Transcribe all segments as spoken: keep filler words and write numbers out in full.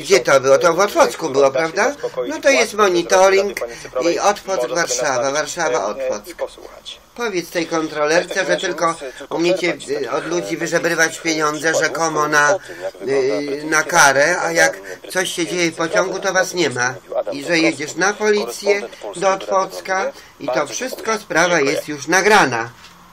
Gdzie to było? To w Otwocku było, prawda? No to jest monitoring i Otwock Warszawa, Warszawa Otwock. Powiedz tej kontrolerce, że tylko umiecie od ludzi wyżebrywać pieniądze rzekomo na, na karę, a jak coś się dzieje w pociągu, to was nie ma. I że jedziesz na policję do Otwocka i to wszystko, sprawa jest już nagrana.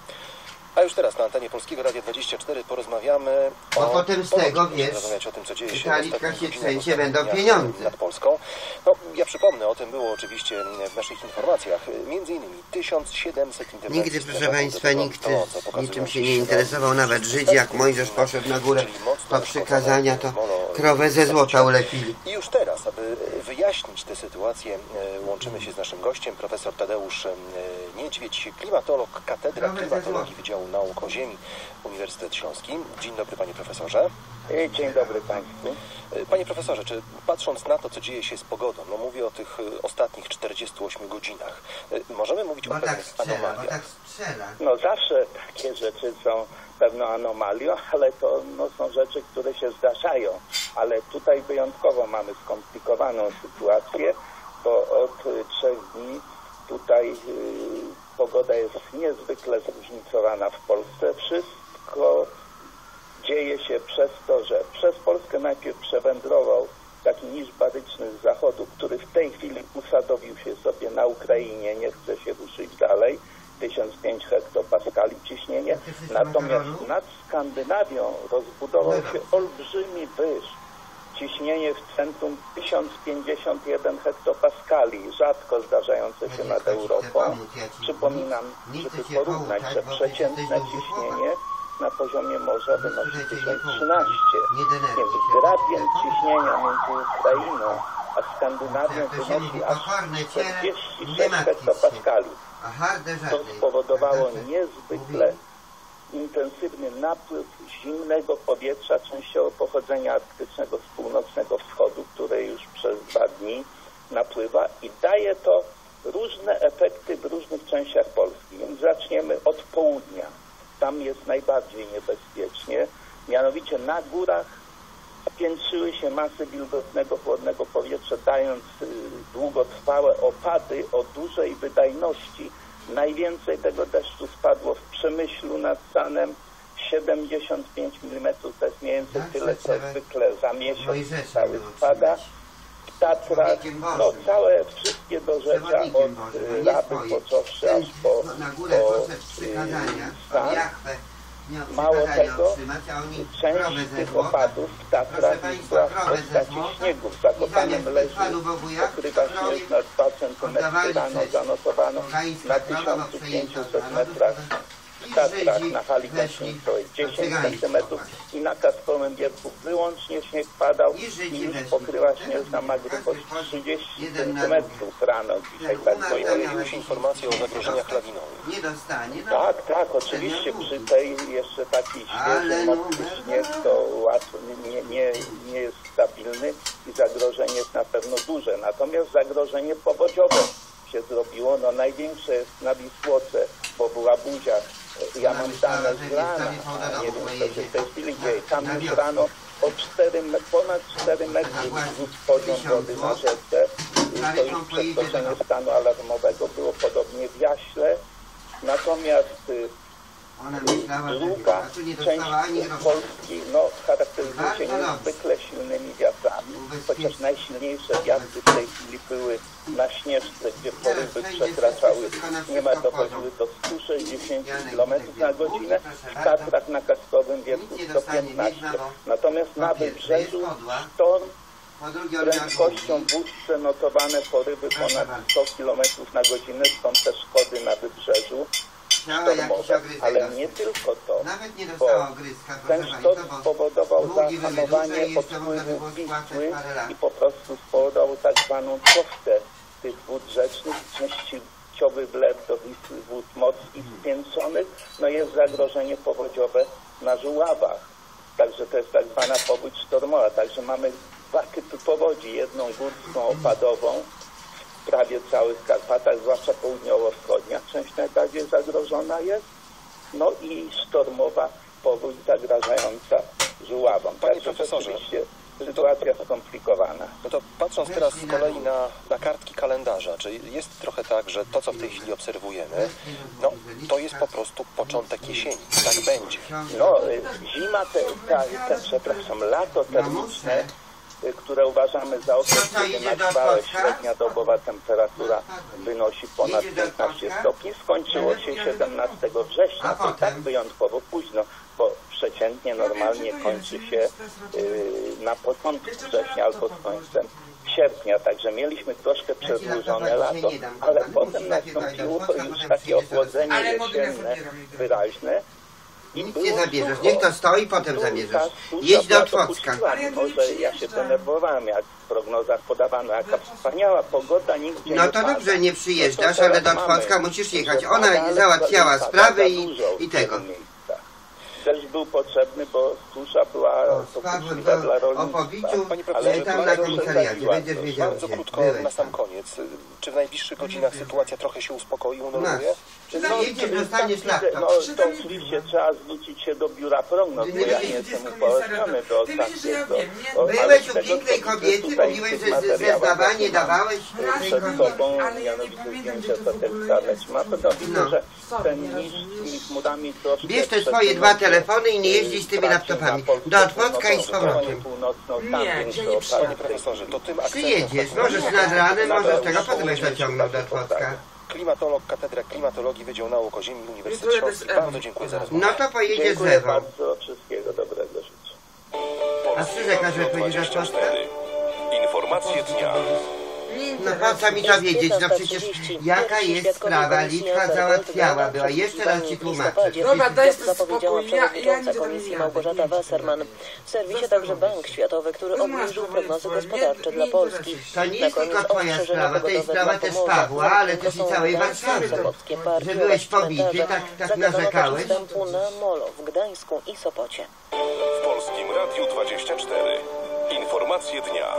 A już teraz na antenie Polskiego Radia dwadzieścia cztery porozmawiamy o... Bo potem z tego, wiesz, o tym, co dzieje się w sensie będą pieniądze. Nad Polską. No, ja przypomnę, o tym było oczywiście w naszych informacjach. Między innymi tysiąc siedemset interwencji... Nigdy, proszę Państwa, nikt niczym się nie interesował, nawet Żydzi, jak Mojżesz poszedł na górę po przykazania, to krowę ze złota ulepili. I już teraz, aby wyjaśnić tę sytuację, łączymy się z naszym gościem, profesor Tadeusz Niedźwiedź, klimatolog, katedra klimatologii Wydziału Nauk o Ziemi, Uniwersytet Śląski. Dzień dobry, panie profesorze. Dzień dobry państwu. Panie profesorze, czy patrząc na to, co dzieje się z pogodą, no mówię o tych ostatnich czterdziestu ośmiu godzinach, możemy mówić bo o pewnych tak anomaliach? Tak no zawsze takie rzeczy są pewną anomalią, ale to no, są rzeczy, które się zdarzają. Ale tutaj wyjątkowo mamy skomplikowaną sytuację, bo od trzech dni tutaj yy, pogoda jest niezwykle zróżnicowana w Polsce. Wszystko dzieje się przez to, że przez Polskę najpierw przewędrował taki niż baryczny z zachodu, który w tej chwili usadowił się sobie na Ukrainie, nie chce się ruszyć dalej, tysiąc pięć hektopaskali ciśnienie. Natomiast nad Skandynawią rozbudował się olbrzymi wyż. Ciśnienie w centrum tysiąc pięćdziesiąt jeden hektopaskali, rzadko zdarzające się nad Europą. Przypominam, żeby porównać, że przeciętne ciśnienie na poziomie morza wynosi tysiąc trzynaście. Więc gradient ciśnienia między Ukrainą a Skandynawią wynosi aż czterdzieści sześć hektopaskali. To spowodowało niezwykle intensywny napływ zimnego powietrza, częściowo pochodzenia arktycznego z północnego wschodu, które już przez dwa dni napływa i daje to różne efekty w różnych częściach Polski. Więc zaczniemy od południa. Tam jest najbardziej niebezpiecznie. Mianowicie na górach spiętrzyły się masy wilgotnego, chłodnego powietrza, dając y, długotrwałe opady o dużej wydajności. Najwięcej tego deszczu spadło w Przemyślu nad Sanem, siedemdziesiąt pięć milimetrów, to jest mniej więcej tyle, co zwykle za miesiąc cały spada. W Tatrach, no całe wszystkie dorzecza od y, Raby począwszy aż po, po y, Stan. Mało tego, część tych opadów w Tatrach była w postaci śniegu. W Zakopanem leży, pokrywa śnieżna dwa centymetry rano zanotowano na tysiąc pięćset metrach. W Tatrach na hali kończyńcowej dziesięć centymetrów i na Kasprowym Wierchu wyłącznie śnieg padał i już pokrywa śnieżna ma grubość trzydzieści centymetrów rano. Dzisiaj tak pojawiły się informacje o zagrożeniach lawinowych. Nie dostanie. No. Tak, tak, oczywiście przy tej jeszcze taki świeży, mocny śnieg to łatwo, nie, nie, nie jest stabilny i zagrożenie jest na pewno duże. Natomiast zagrożenie powodziowe się zrobiło, no największe jest na Wisłoce, bo była buzia. Ja mam dane z rana, nie wiem co się w tej chwili dzieje. Tam już rano o cztery, ponad cztery metry wzrósł poziom wody na rzece. To już przekroczenie stanu alarmowego było podobnie w Jaśle. Natomiast druga część Polski no, charakteryzuje się niezwykle silnymi wiatrami, chociaż najsilniejsze wiatry w tej chwili były na Śnieżce, gdzie porywy przekraczały, niemal dochodziły do stu sześćdziesięciu kilometrów na godzinę, w Tatrach na Kasprowym Wierchu sto piętnaście. Natomiast na wybrzeżu sztorm prędkością w Łódźce notowane porywy ponad sto kilometrów na godzinę, stąd te szkody na wybrzeżu sztormowe. Ale nie tylko to, bo ten sztorm spowodował zahamowanie odpływu Wisły i po prostu spowodował tak zwaną cofkę tych wód rzecznych, częściowy wlew do Wisły wód morskich spiętrzonych. No jest zagrożenie powodziowe na Żuławach. Także to jest tak zwana powódź sztormowa. Także mamy dwa typy powodzi. Jedną górską, opadową w prawie całych Karpatach, zwłaszcza południowo-wschodnia część najbardziej zagrożona jest. No i sztormowa powódź zagrażająca Żuławom. Panie profesorze, sytuacja skomplikowana. No to patrząc teraz z kolei na, na kartki kalendarza, czy jest trochę tak, że to, co w tej chwili obserwujemy, no to jest po prostu początek jesieni, tak będzie. No, zima, te, te, te, przepraszam, lato termiczne, które uważamy za okres, kiedy na trwałe średnia dobowa temperatura wynosi ponad piętnaście stopni, skończyło się siedemnastego września, to tak wyjątkowo późno, bo przeciętnie normalnie kończy się yy, na początku września albo z końcem sierpnia, także mieliśmy troszkę przedłużone lato, ale potem nastąpiło już takie ochłodzenie jesienne wyraźne. Nic nie zabierzesz, niech to stoi, potem zabierzesz. Jedź do Otwocka. Może ja się denerwowałem, jak w prognozach podawano, jaka wspaniała pogoda, nigdzie No to dobrze, nie przyjeżdżasz, ale do Otwocka musisz jechać. Ona załatwiała sprawy i, i tego. Deszcz był potrzebny, bo susza była dokuczliwa dla rolnictwa. O pobiciu, ale tam na komisariacie, będziesz wiedział. Bardzo krótko, na sam koniec. Czy w najbliższych godzinach sytuacja trochę się uspokoi, unormuje? No, jedziesz, dostaniesz laptop. No to oczywiście trzeba zwrócić się do biura prognoz, bo ja nie jestem upoważniony do ostatniego. Byłeś u pięknej kobiety, mówiłeś, że zeznawanie dawałeś przed sobą, mianowicie zdjęcia Satek ma, to widzę, że ten niż z tymi chmurami troszkę... Bierz te swoje dwa telefony i nie jeździć z tymi laptopami. Do Otwocka i z powrotem. Panie profesorze, to tym akcentem... Przyjedziesz, możesz nad ranem, możesz tego, potem będziesz ciągnął do Otwocka. Klimatolog, Katedra Klimatologii, Wydział Nauk o Ziemi, Uniwersytet Śląski. Bardzo dziękuję za rozmowę. No to pojedziesz z Dziękuję Ewą. bardzo, wszystkiego dobrego życzę. A Krzyżek, a że pojedziesz do Otwocka? Informacje dnia. No po co mi to wiedzieć? No przecież jaka jest sprawa? Litwa załatwiała była. Jeszcze raz ci tłumaczę. Dobra, daj zapowiedziała przewodnicząca komisji Małgorzata Wasserman. W serwisie także Bank Światowy, który obniżył prognozy gospodarcze dla Polski. To nie jest tylko twoja sprawa, to jest sprawa też Pawła, ale też i całej Warszawy. Że byłeś pobity, tak, tak narzekałeś. Wstępu na molo w Gdańsku i Sopocie. W Polskim Radiu dwadzieścia cztery. Informacje dnia.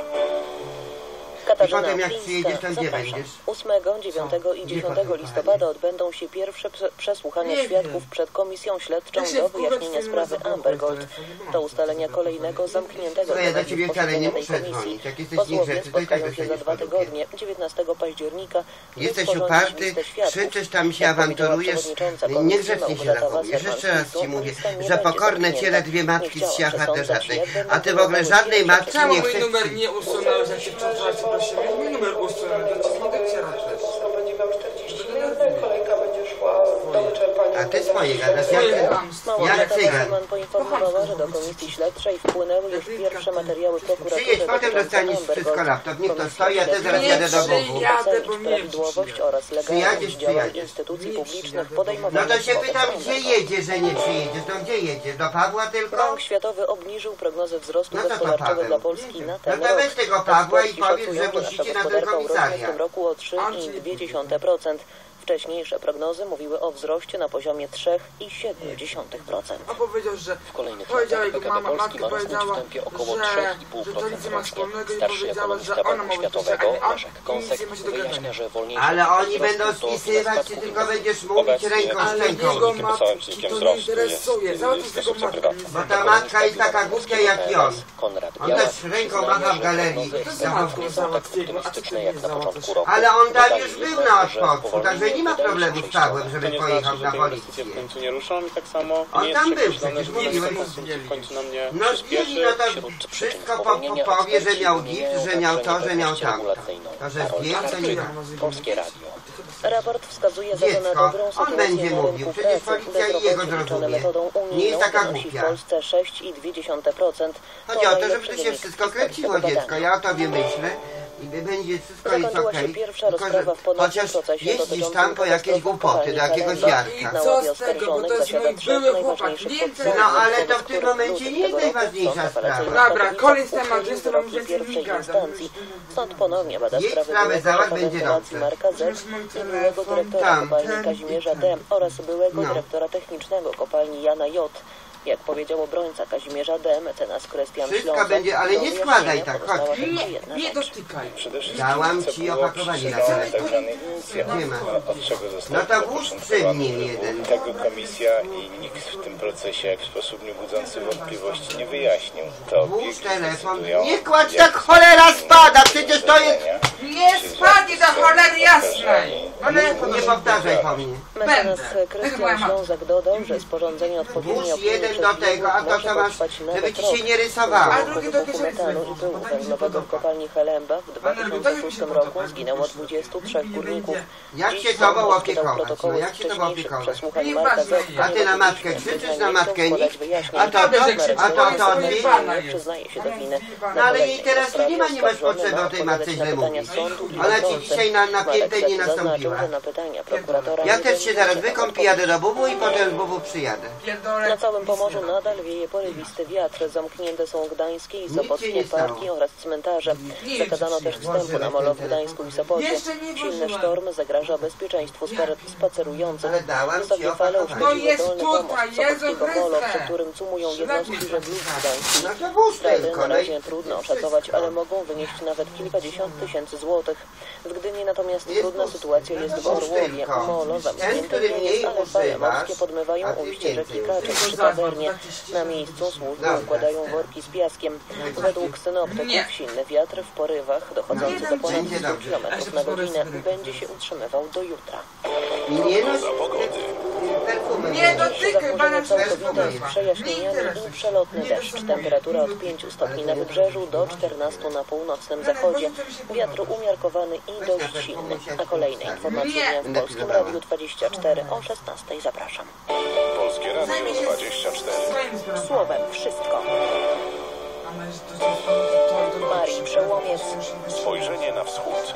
Katarzyna potem jak Plińska, przyjedziesz, to gdzie zapraszam. będziesz? ósmego, dziewiątego i dziesiątego listopada odbędą się pierwsze przesłuchania świadków przed komisją śledczą do wyjaśnienia sprawy Amber Gold. Do ustalenia kolejnego zamkniętego No ja do ciebie wcale nie muszę komisji. dzwonić. Jak jesteś Posłowie niegrzeczny, to i tak spotkają się za dostaniesz dwa po dupie. tygodnie, dziewiętnastego października. Jesteś sporządzić uparty, listę świadków. krzyczysz tam się Jak powiedziała awanturujesz, przewodnicząca komisji niegrzecznie się Małgorzata zachowujesz. Wasserman, Jeszcze raz ci PiS-u, mówię, lista nie że będzie pokorne zamknięta. ciele dwie matki Nie z chciała siachaty przesądzać, żadnej. jak będą A ty w ogóle żadnej matki Czemu nie mój chcesz. numer nie usunąłeś, jak się wczoraj prosiłem? Jak mój numer usunął, to ci nie dociera też. Będzie miał czterdzieści minut, kolejka będzie szła do wyczerpania. A ty swoje gadasz, jak ty, jak Małgorzata cygan. Wasserman poinformowała, że do komisji śledczej wpłynęły już pierwsze materiały prokuratury. Przyjedź, potem dostaniesz wszystko laptop. Niech to stoi, a ty zaraz jadę do Bogu. Jadę, bo nie prawidłowość oraz legalność Przyjadziesz, działań przyjadziesz. instytucji publicznych No podejmowanych to się wobec pytam, Amber gdzie Gold. jedziesz, że nie przyjedziesz? No gdzie jedziesz? Do Pawła tylko? Bank Światowy obniżył prognozę wzrostu No to to gospodarczego Paweł. dla Polski na No ten to rok. weź tego Pawła i Eksperci powiedz, że szacują, musicie nasza na ten gospodarka urośnie w komisariat. tym roku o trzy przecinek dwa procent. Wcześniejsze prognozy mówiły o wzroście na poziomie trzy przecinek siedem procent. A powiedział, że W kolejnych powiedziała latach jego P K B mama, Polski matka ma rosnąć w powiedziała, tempie około że, trzy i pół że to nic procent nie ma rocznie. wspólnego i Starszy powiedziała, ekonomista że ona Banku mówi, Światowego, że a Leszek Kąsek, nic nie ma się do wyjaśnia, gadania. że wolniejszy Ale tempo oni będą wzrostu to spisywać, wzrost czy kupna. tylko będziesz mówić ręką Ale szczęką. jego matki to nie interesuje. Załatw tego matkę. Bo ta matka jest taka głupia jak i on. Konrad On Białas też ręką przyznaje, macha w że galerii. prognozy To za matką nie są tak załatwię, a ty optymistyczne nie jak na załatwisz. początku roku. Ale on tam Dodaje już był jednak, na że Otwocku, także nie ma wydaje problemu się z przejściowe. Pawłem, żeby To nie pojechał znaczy, na że te inwestycje policję. w końcu nie ruszą i tak samo On nie jest tam był, przekreślone, przecież że mówiłeś. konsumpcji w końcu nam nie No przyspieszy. zwiedzi, no to Wśród przyczyn wszystko po, spowolnienia po, powie, że eksperci miał wymieniają gift, że miał to, także że miał niepewność tamto. regulacyjną. To, że Karol zdjęcia Karczyk, nie ma. Polskie Radio. Raport wskazuje za to na Dziecko, dobrą on sytuację będzie na mówił, rynku przecież pracy. policja i jego Bezrobocie liczone zrozumie. metodą Nie unijną jest taka wynosi w głupia. Polsce sześć przecinek dwa procent. Chodzi o to, żeby najlepszy to się wynik wszystko w kręciło, badania. dziecko. Ja o tobie myślę. I będzie wszystko jest Zakończyła okej. się pierwsza Tylko, że rozprawa w ponownym chociaż procesie jeździsz dotyczącym tam po jakieś katastrofy głupoty, do jakiegoś kopalni I Jarka. co Na ławie z tego, bo oskarżonych to jest zasiada mój trzech były chłopak, najważniejszych nie podsądnych, No ale to wobec w tym których momencie luty nie jest tego roku najważniejsza sąd apelacyjny sprawa. Dobra, Katowice koniec tematu, uchylił jestem wyrok więcej pierwszej nie gadam. instancji. Sąd ponownie bada Niech sprawę sprawę byłego załatw, szefa będzie wentylacji dobrze. Marka Z i byłego dyrektora Tam. kopalni Kazimierza D oraz byłego No. dyrektora technicznego kopalni Jana J. Jak powiedział obrońca Kazimierza D., mecenas Krystian Wszystko Ślązak, będzie, ale nie składaj tak, chodź. Nie, nie dotykaj. Dałam ci opakowanie na telefon. Nie ma. No to włóż przy nim jeden. Tego komisja i nikt w tym procesie w sposób niebudzący wątpliwości nie wyjaśnił. To włóż telefon. Nie kładź tak, cholera spada, przecież to jest... Nie spadnie do cholery jasnej. Nie powtarzaj po mnie. Mecenas Krystian Ślązak dodał, że sporządzenie odpowiedniej Włóż opinii jeden przez do tego, a to może co masz, potrwać nawet żeby ci rok. się nie rysowało. A drugie do Wybuchu kieszeni metanu sobie i pyłu wrzuć, bo tak mi się węglowego w podoba. kopalni Helembach w dwa tysiące Tak mi się szóstym podoba. roku zginęło dwudziestu trzech górników. Jak Dziś się sąd tobą rozczytał opiekować? No protokoły jak z się tobą wcześniejszych opiekować? przesłuchań Nie Marka ważne Zetka. A ty na matkę krzyczysz, na matkę nic? A to, to, a to, to nie ty? nie przyznaje się do winy. No ale jej teraz tu nie ma, nie masz potrzeby o tej matce źle mówić. Ona ci dzisiaj na napięte nie nastąpiła. Na pytania prokuratora Ja też się zaraz wykąpię, jadę do Bubu i potem z Bubu przyjadę. na całym Pomorzu nadal wieje porywisty wiatr. Zamknięte są gdańskie i sopockie parki oraz cmentarze. Zakazano też wstępu na molo w Gdańsku i Sopocie. Silny sztorm zagraża bezpieczeństwu spacerujących. Wysokie fale uszkodziły dolny pomost sopockiego molo, przy którym cumują jednostki żeglów gdańskich. No to włóż Straty tylko, na no i... razie trudno oszacować, ale mogą wynieść nawet kilkadziesiąt tysięcy złotych. W Gdyni natomiast trudna sytuacja jest w Orłowie. Molo zamknięte nie jest, ale fale morskie podmywają ujście rzeki Kaczek przy Tawernie. Na miejscu służby układają worki z piaskiem. Według synoptyków silny wiatr w porywach dochodzący do ponad stu kilometrów na godzinę będzie się utrzymywał do jutra. Nie no, Nie dotykaj, pana Całkowite z przejaśnieniami i przelotny deszcz. Temperatura od pięciu stopni na wybrzeżu do czternastu na północnym zachodzie. Wiatr umiarkowany i dość silny. A kolejne informacje w Polskim Radiu dwadzieścia cztery o szesnastej zapraszam. Polskie Radio dwadzieścia cztery. Słowem wszystko. Marii Przełomiec. Spojrzenie na wschód.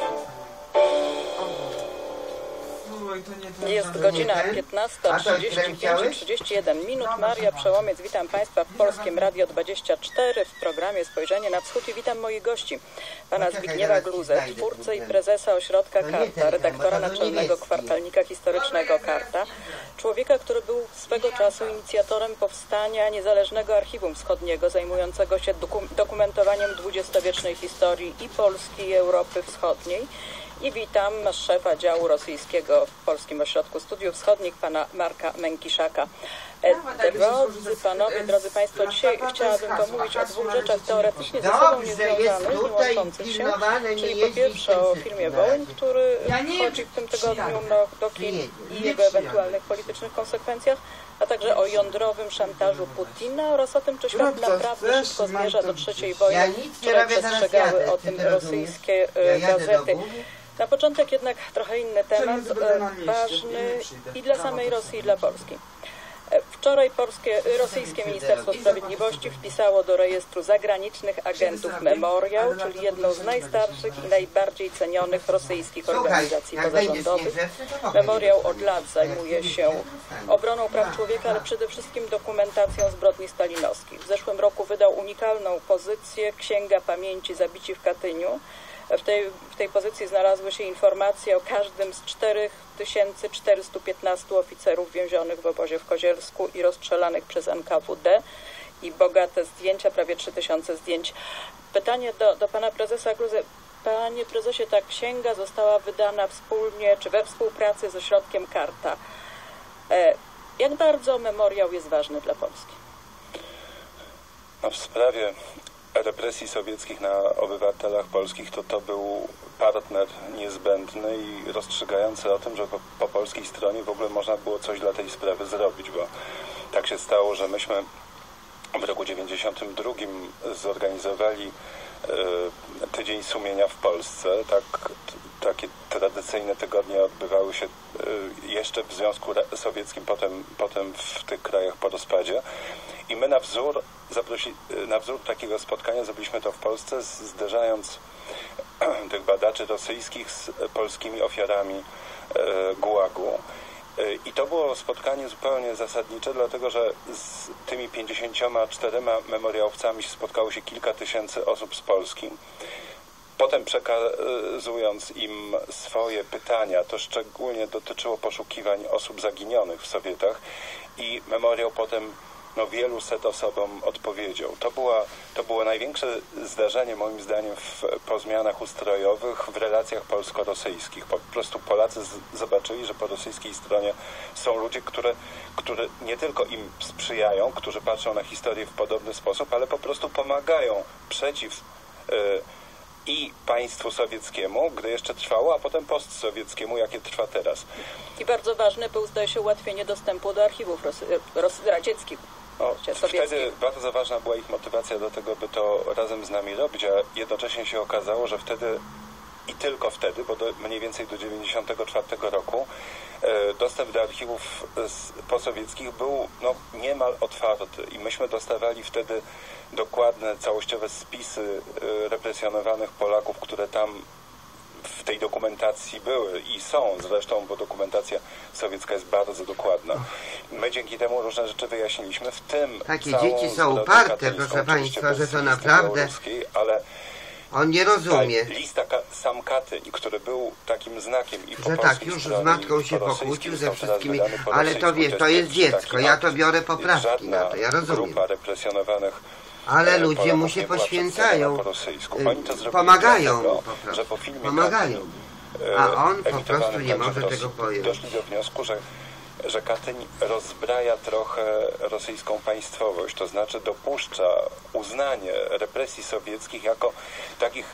Jest godzina piętnasta trzydzieści pięć, trzydzieści jeden minut. Maria Przełomiec, witam Państwa w Polskim Radio dwadzieścia cztery w programie Spojrzenie na Wschód i witam moich gości. Pana Zbigniewa Gluzę, twórcę i prezesa ośrodka Karta, redaktora naczelnego kwartalnika historycznego Karta, człowieka, który był swego czasu inicjatorem powstania niezależnego archiwum wschodniego zajmującego się dokumentowaniem dwudziestowiecznej historii i Polski, i Europy Wschodniej. I witam szefa działu rosyjskiego w Polskim Ośrodku Studiów Wschodnich, pana Marka Mękiszaka. Drodzy panowie, drodzy państwo, dzisiaj chciałabym pomówić o dwóch rzeczach teoretycznie ze sobą niezwiązanych, nie łączących się, czyli po pierwsze o filmie Wołyń, który wchodzi w tym tygodniu do kin i jego ewentualnych politycznych konsekwencjach, a także o jądrowym szantażu Putina oraz o tym, czy świat naprawdę szybko zmierza do trzeciej wojny, które przestrzegały o tym rosyjskie gazety. Na początek jednak trochę inny temat, ważny i dla samej Rosji, i dla Polski. Wczoraj polskie, rosyjskie Ministerstwo Sprawiedliwości wpisało do rejestru zagranicznych agentów Memoriał, czyli jedną z najstarszych i najbardziej cenionych rosyjskich organizacji pozarządowych. Memoriał od lat zajmuje się obroną praw człowieka, ale przede wszystkim dokumentacją zbrodni stalinowskich. W zeszłym roku wydał unikalną pozycję Księga Pamięci Zabici w Katyniu. W tej, w tej pozycji znalazły się informacje o każdym z cztery tysiące czterysta piętnastu oficerów więzionych w obozie w Kozielsku i rozstrzelanych przez N K W D i bogate zdjęcia, prawie trzy tysiące zdjęć. Pytanie do, do pana prezesa Gluzy. Panie prezesie, ta księga została wydana wspólnie czy we współpracy z ośrodkiem Karta. E, jak bardzo memoriał jest ważny dla Polski? No, w sprawie represji sowieckich na obywatelach polskich to to był partner niezbędny i rozstrzygający o tym, że po, po polskiej stronie w ogóle można było coś dla tej sprawy zrobić, bo tak się stało, że myśmy w roku dziewięćdziesiątym drugim zorganizowali e, Tydzień Sumienia w Polsce. Tak, t, takie tradycyjne tygodnie odbywały się e, jeszcze w Związku Sowieckim, potem, potem w tych krajach po rozpadzie. I my na wzór, zaprosi, na wzór takiego spotkania zrobiliśmy to w Polsce, zderzając tych badaczy rosyjskich z polskimi ofiarami e, gułagu. E, I to było spotkanie zupełnie zasadnicze, dlatego że z tymi pięćdziesięcioma czterema memoriałowcami spotkało się kilka tysięcy osób z Polski. Potem przekazując im swoje pytania, to szczególnie dotyczyło poszukiwań osób zaginionych w Sowietach i memoriał potem no, wielu set osobom odpowiedzią. To, była, to było największe zdarzenie moim zdaniem w, po zmianach ustrojowych w relacjach polsko-rosyjskich. Po prostu Polacy z, zobaczyli, że po rosyjskiej stronie są ludzie, które, które nie tylko im sprzyjają, którzy patrzą na historię w podobny sposób, ale po prostu pomagają przeciw y, i państwu sowieckiemu, gdy jeszcze trwało, a potem postsowieckiemu, jakie trwa teraz. I bardzo ważne był, zdaje się, ułatwienie dostępu do archiwów ros ros radzieckich. No, wtedy bardzo ważna była ich motywacja do tego, by to razem z nami robić, a jednocześnie się okazało, że wtedy i tylko wtedy, bo do, mniej więcej do dziewięćdziesiątego czwartego roku e, dostęp do archiwów z, posowieckich był no, niemal otwarty i myśmy dostawali wtedy dokładne, całościowe spisy e, represjonowanych Polaków, które tam w tej dokumentacji były i są zresztą, bo dokumentacja sowiecka jest bardzo dokładna. My dzięki temu różne rzeczy wyjaśniliśmy, w tym takie dzieci są uparte, proszę Państwa, że to naprawdę... Ale on nie rozumie. List sam Katyń, który był takim znakiem i po że tak, już z matką się pokłócił ze wszystkimi, ale to wiesz, to jest dziecko, ja to biorę poprawki na to, ja rozumiem. Grupa represjonowanych ale ludzie mu się poświęcają, pomagają mu po prostu, pomagają, a on po prostu nie może tego pojąć. Doszli do wniosku, że, że Katyń rozbraja trochę rosyjską państwowość, to znaczy dopuszcza uznanie represji sowieckich jako takich,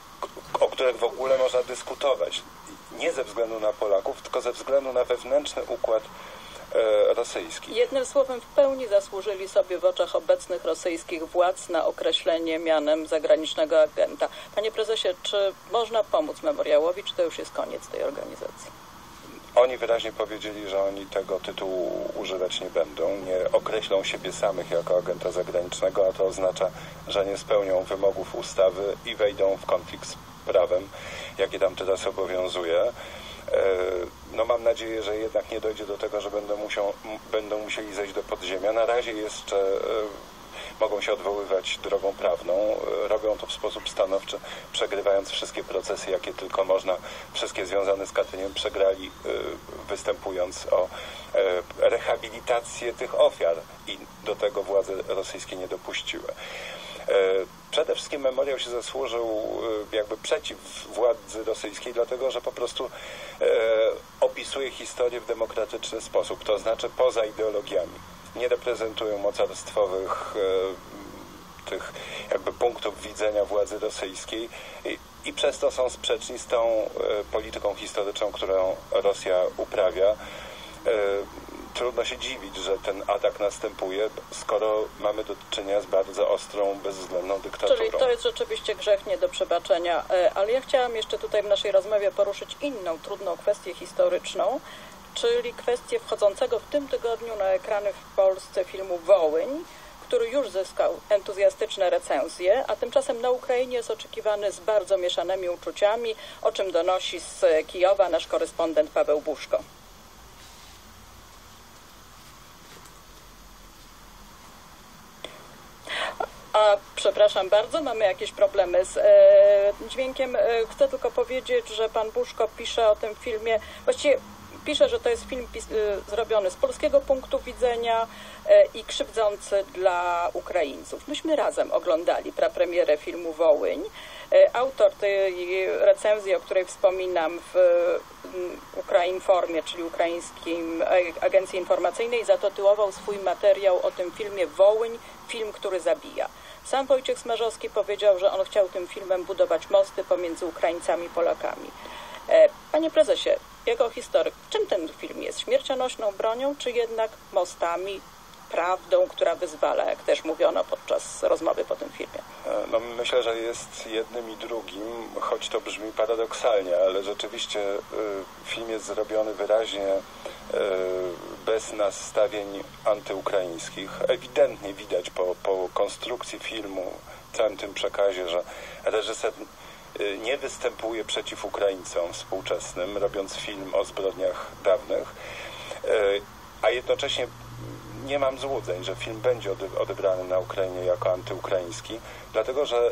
o których w ogóle można dyskutować. Nie ze względu na Polaków, tylko ze względu na wewnętrzny układ rosyjski. Jednym słowem w pełni zasłużyli sobie w oczach obecnych rosyjskich władz na określenie mianem zagranicznego agenta. Panie prezesie, czy można pomóc memoriałowi, czy to już jest koniec tej organizacji? Oni wyraźnie powiedzieli, że oni tego tytułu używać nie będą, nie określą siebie samych jako agenta zagranicznego, a to oznacza, że nie spełnią wymogów ustawy i wejdą w konflikt z prawem, jakie tam teraz obowiązuje. No mam nadzieję, że jednak nie dojdzie do tego, że będą, musiał, będą musieli zejść do podziemia. Na razie jeszcze mogą się odwoływać drogą prawną. Robią to w sposób stanowczy, przegrywając wszystkie procesy, jakie tylko można. Wszystkie związane z Katyniem przegrali, występując o rehabilitację tych ofiar i do tego władze rosyjskie nie dopuściły. Przede wszystkim memoriał się zasłużył jakby przeciw władzy rosyjskiej, dlatego że po prostu e, opisuje historię w demokratyczny sposób, to znaczy poza ideologiami. Nie reprezentują mocarstwowych e, tych jakby punktów widzenia władzy rosyjskiej i, i przez to są sprzeczni z tą e, polityką historyczną, którą Rosja uprawia. E, Trudno się dziwić, że ten atak następuje, skoro mamy do czynienia z bardzo ostrą, bezwzględną dyktaturą. Czyli to jest rzeczywiście grzech nie do przebaczenia. Ale ja chciałam jeszcze tutaj w naszej rozmowie poruszyć inną, trudną kwestię historyczną, czyli kwestię wchodzącego w tym tygodniu na ekrany w Polsce filmu Wołyń, który już zyskał entuzjastyczne recenzje, a tymczasem na Ukrainie jest oczekiwany z bardzo mieszanymi uczuciami, o czym donosi z Kijowa nasz korespondent Paweł Buszko. A przepraszam bardzo, mamy jakieś problemy z e, dźwiękiem. E, chcę tylko powiedzieć, że pan Buszko pisze o tym filmie, właściwie pisze, że to jest film pis, e, zrobiony z polskiego punktu widzenia e, i krzywdzący dla Ukraińców. Myśmy razem oglądali prapremierę filmu Wołyń. E, autor tej recenzji, o której wspominam w Ukrainformie, czyli ukraińskim agencji informacyjnej, zatytułował swój materiał o tym filmie Wołyń, film, który zabija. Sam Wojciech Smarzowski powiedział, że on chciał tym filmem budować mosty pomiędzy Ukraińcami i Polakami. Panie prezesie, jako historyk, czym ten film jest? Śmiercionośną bronią, czy jednak mostami, prawdą, która wyzwala, jak też mówiono podczas rozmowy po tym filmie? No, myślę, że jest jednym i drugim, choć to brzmi paradoksalnie, ale rzeczywiście y, film jest zrobiony wyraźnie y, bez nastawień antyukraińskich. Ewidentnie widać po, po konstrukcji filmu, całym tym przekazie, że reżyser y, nie występuje przeciw Ukraińcom współczesnym, robiąc film o zbrodniach dawnych, y, a jednocześnie nie mam złudzeń, że film będzie odebrany na Ukrainie jako antyukraiński, dlatego że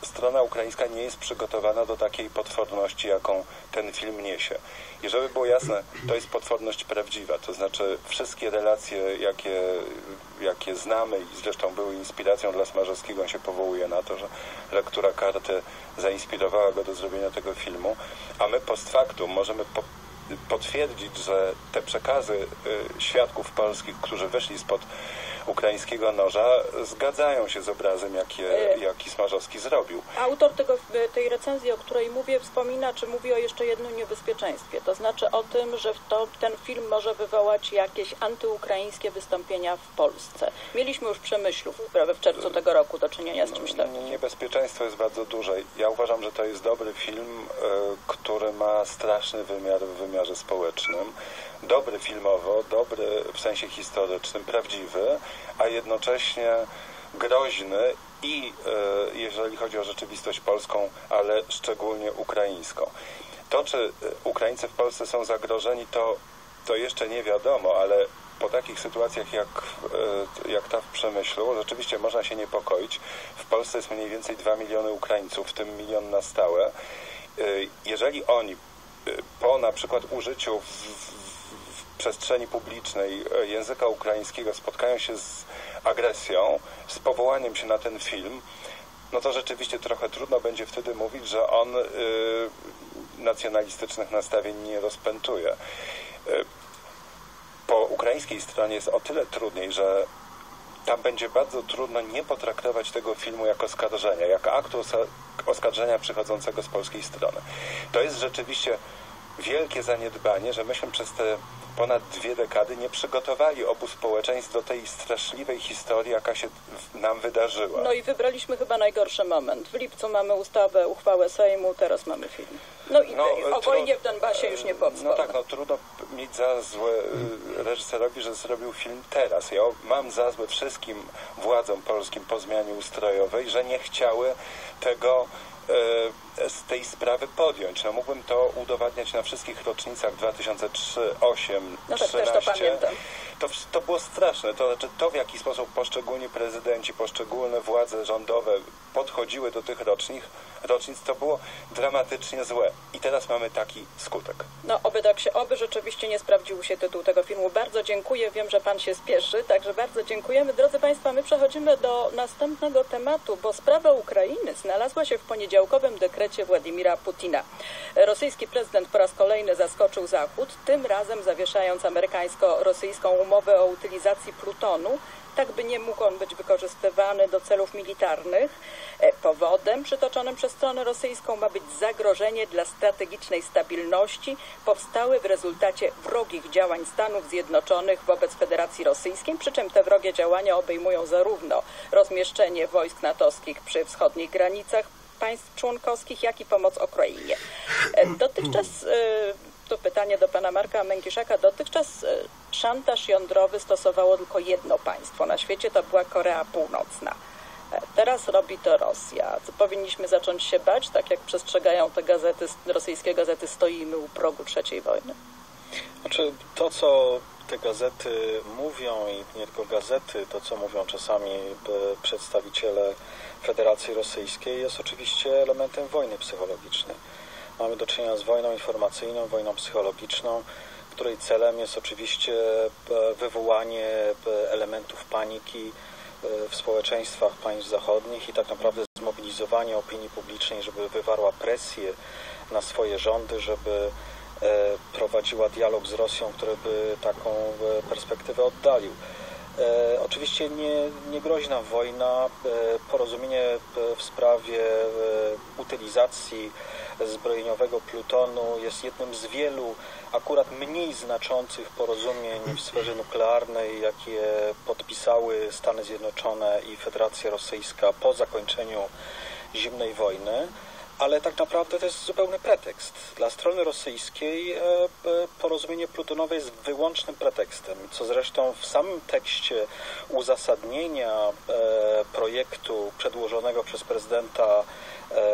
strona ukraińska nie jest przygotowana do takiej potworności, jaką ten film niesie. I żeby było jasne, to jest potworność prawdziwa, to znaczy wszystkie relacje, jakie, jakie znamy i zresztą były inspiracją dla Smarzowskiego, on się powołuje na to, że lektura karty zainspirowała go do zrobienia tego filmu, a my post factum możemy po potwierdzić, że te przekazy y, świadków polskich, którzy wyszli spod ukraińskiego noża, zgadzają się z obrazem, jakie, jaki Smarzowski zrobił. Autor tego, tej recenzji, o której mówię, wspomina, czy mówi o jeszcze jednym niebezpieczeństwie. To znaczy o tym, że to, ten film może wywołać jakieś antyukraińskie wystąpienia w Polsce. Mieliśmy już w Przemyślu w czerwcu tego roku do czynienia z czymś takim. Niebezpieczeństwo jest bardzo duże. Ja uważam, że to jest dobry film, y, który ma straszny wymiar w wymiarze społecznym. Dobry filmowo, dobry w sensie historycznym, prawdziwy, a jednocześnie groźny i e, jeżeli chodzi o rzeczywistość polską, ale szczególnie ukraińską. To, czy Ukraińcy w Polsce są zagrożeni, to, to jeszcze nie wiadomo, ale po takich sytuacjach jak, e, jak ta w Przemyślu, rzeczywiście można się niepokoić. W Polsce jest mniej więcej dwa miliony Ukraińców, w tym milion na stałe. E, jeżeli oni e, po na przykład użyciu w, w przestrzeni publicznej języka ukraińskiego spotkają się z agresją, z powołaniem się na ten film, no to rzeczywiście trochę trudno będzie wtedy mówić, że on y, nacjonalistycznych nastawień nie rozpętuje. Y, po ukraińskiej stronie jest o tyle trudniej, że tam będzie bardzo trudno nie potraktować tego filmu jako oskarżenia, jako aktu oskarżenia przychodzącego z polskiej strony. To jest rzeczywiście wielkie zaniedbanie, że myśmy przez te ponad dwie dekady nie przygotowali obu społeczeństw do tej straszliwej historii, jaka się nam wydarzyła. No i wybraliśmy chyba najgorszy moment. W lipcu mamy ustawę, uchwałę Sejmu, teraz mamy film. No i no, o wojnie w Donbasie już nie powiem. No tak, no trudno mieć za złe reżyserowi, że zrobił film teraz. Ja mam za złe wszystkim władzom polskim po zmianie ustrojowej, że nie chciały tego z tej sprawy podjąć. No mógłbym to udowadniać na wszystkich rocznicach dwa tysiące trzy, osiem, no tak, trzynaście. Też to pamiętam. To, to było straszne. To znaczy to, w jaki sposób poszczególni prezydenci, poszczególne władze rządowe podchodziły do tych rocznic, rocznic, to było dramatycznie złe. I teraz mamy taki skutek. No oby tak się, oby rzeczywiście nie sprawdził się tytuł tego filmu. Bardzo dziękuję. Wiem, że pan się spieszy, także bardzo dziękujemy. Drodzy państwo, my przechodzimy do następnego tematu, bo sprawa Ukrainy znalazła się w poniedziałkowym dekrecie Władimira Putina. Rosyjski prezydent po raz kolejny zaskoczył Zachód, tym razem zawieszając amerykańsko-rosyjską umowę o utylizacji plutonu, tak by nie mógł on być wykorzystywany do celów militarnych. Powodem przytoczonym przez stronę rosyjską ma być zagrożenie dla strategicznej stabilności powstałe w rezultacie wrogich działań Stanów Zjednoczonych wobec Federacji Rosyjskiej, przy czym te wrogie działania obejmują zarówno rozmieszczenie wojsk natowskich przy wschodnich granicach państw członkowskich, jak i pomoc Ukrainie. Dotychczas, to pytanie do pana Marka Mękiszaka, dotychczas szantaż jądrowy stosowało tylko jedno państwo na świecie, to była Korea Północna. Teraz robi to Rosja. Co powinniśmy zacząć się bać, tak jak przestrzegają te gazety, rosyjskie gazety, stoimy u progu trzeciej wojny? Znaczy, to co te gazety mówią i nie tylko gazety, to co mówią czasami przedstawiciele Federacji Rosyjskiej jest oczywiście elementem wojny psychologicznej. Mamy do czynienia z wojną informacyjną, wojną psychologiczną, której celem jest oczywiście wywołanie elementów paniki w społeczeństwach państw zachodnich i tak naprawdę zmobilizowanie opinii publicznej, żeby wywarła presję na swoje rządy, żeby prowadziła dialog z Rosją, który by taką perspektywę oddalił. E, oczywiście nie, nie grozi nam wojna. E, porozumienie w sprawie e, utylizacji zbrojeniowego plutonu jest jednym z wielu akurat mniej znaczących porozumień w sferze nuklearnej, jakie podpisały Stany Zjednoczone i Federacja Rosyjska po zakończeniu zimnej wojny. Ale tak naprawdę to jest zupełny pretekst. Dla strony rosyjskiej porozumienie plutonowe jest wyłącznym pretekstem, co zresztą w samym tekście uzasadnienia projektu przedłożonego przez prezydenta w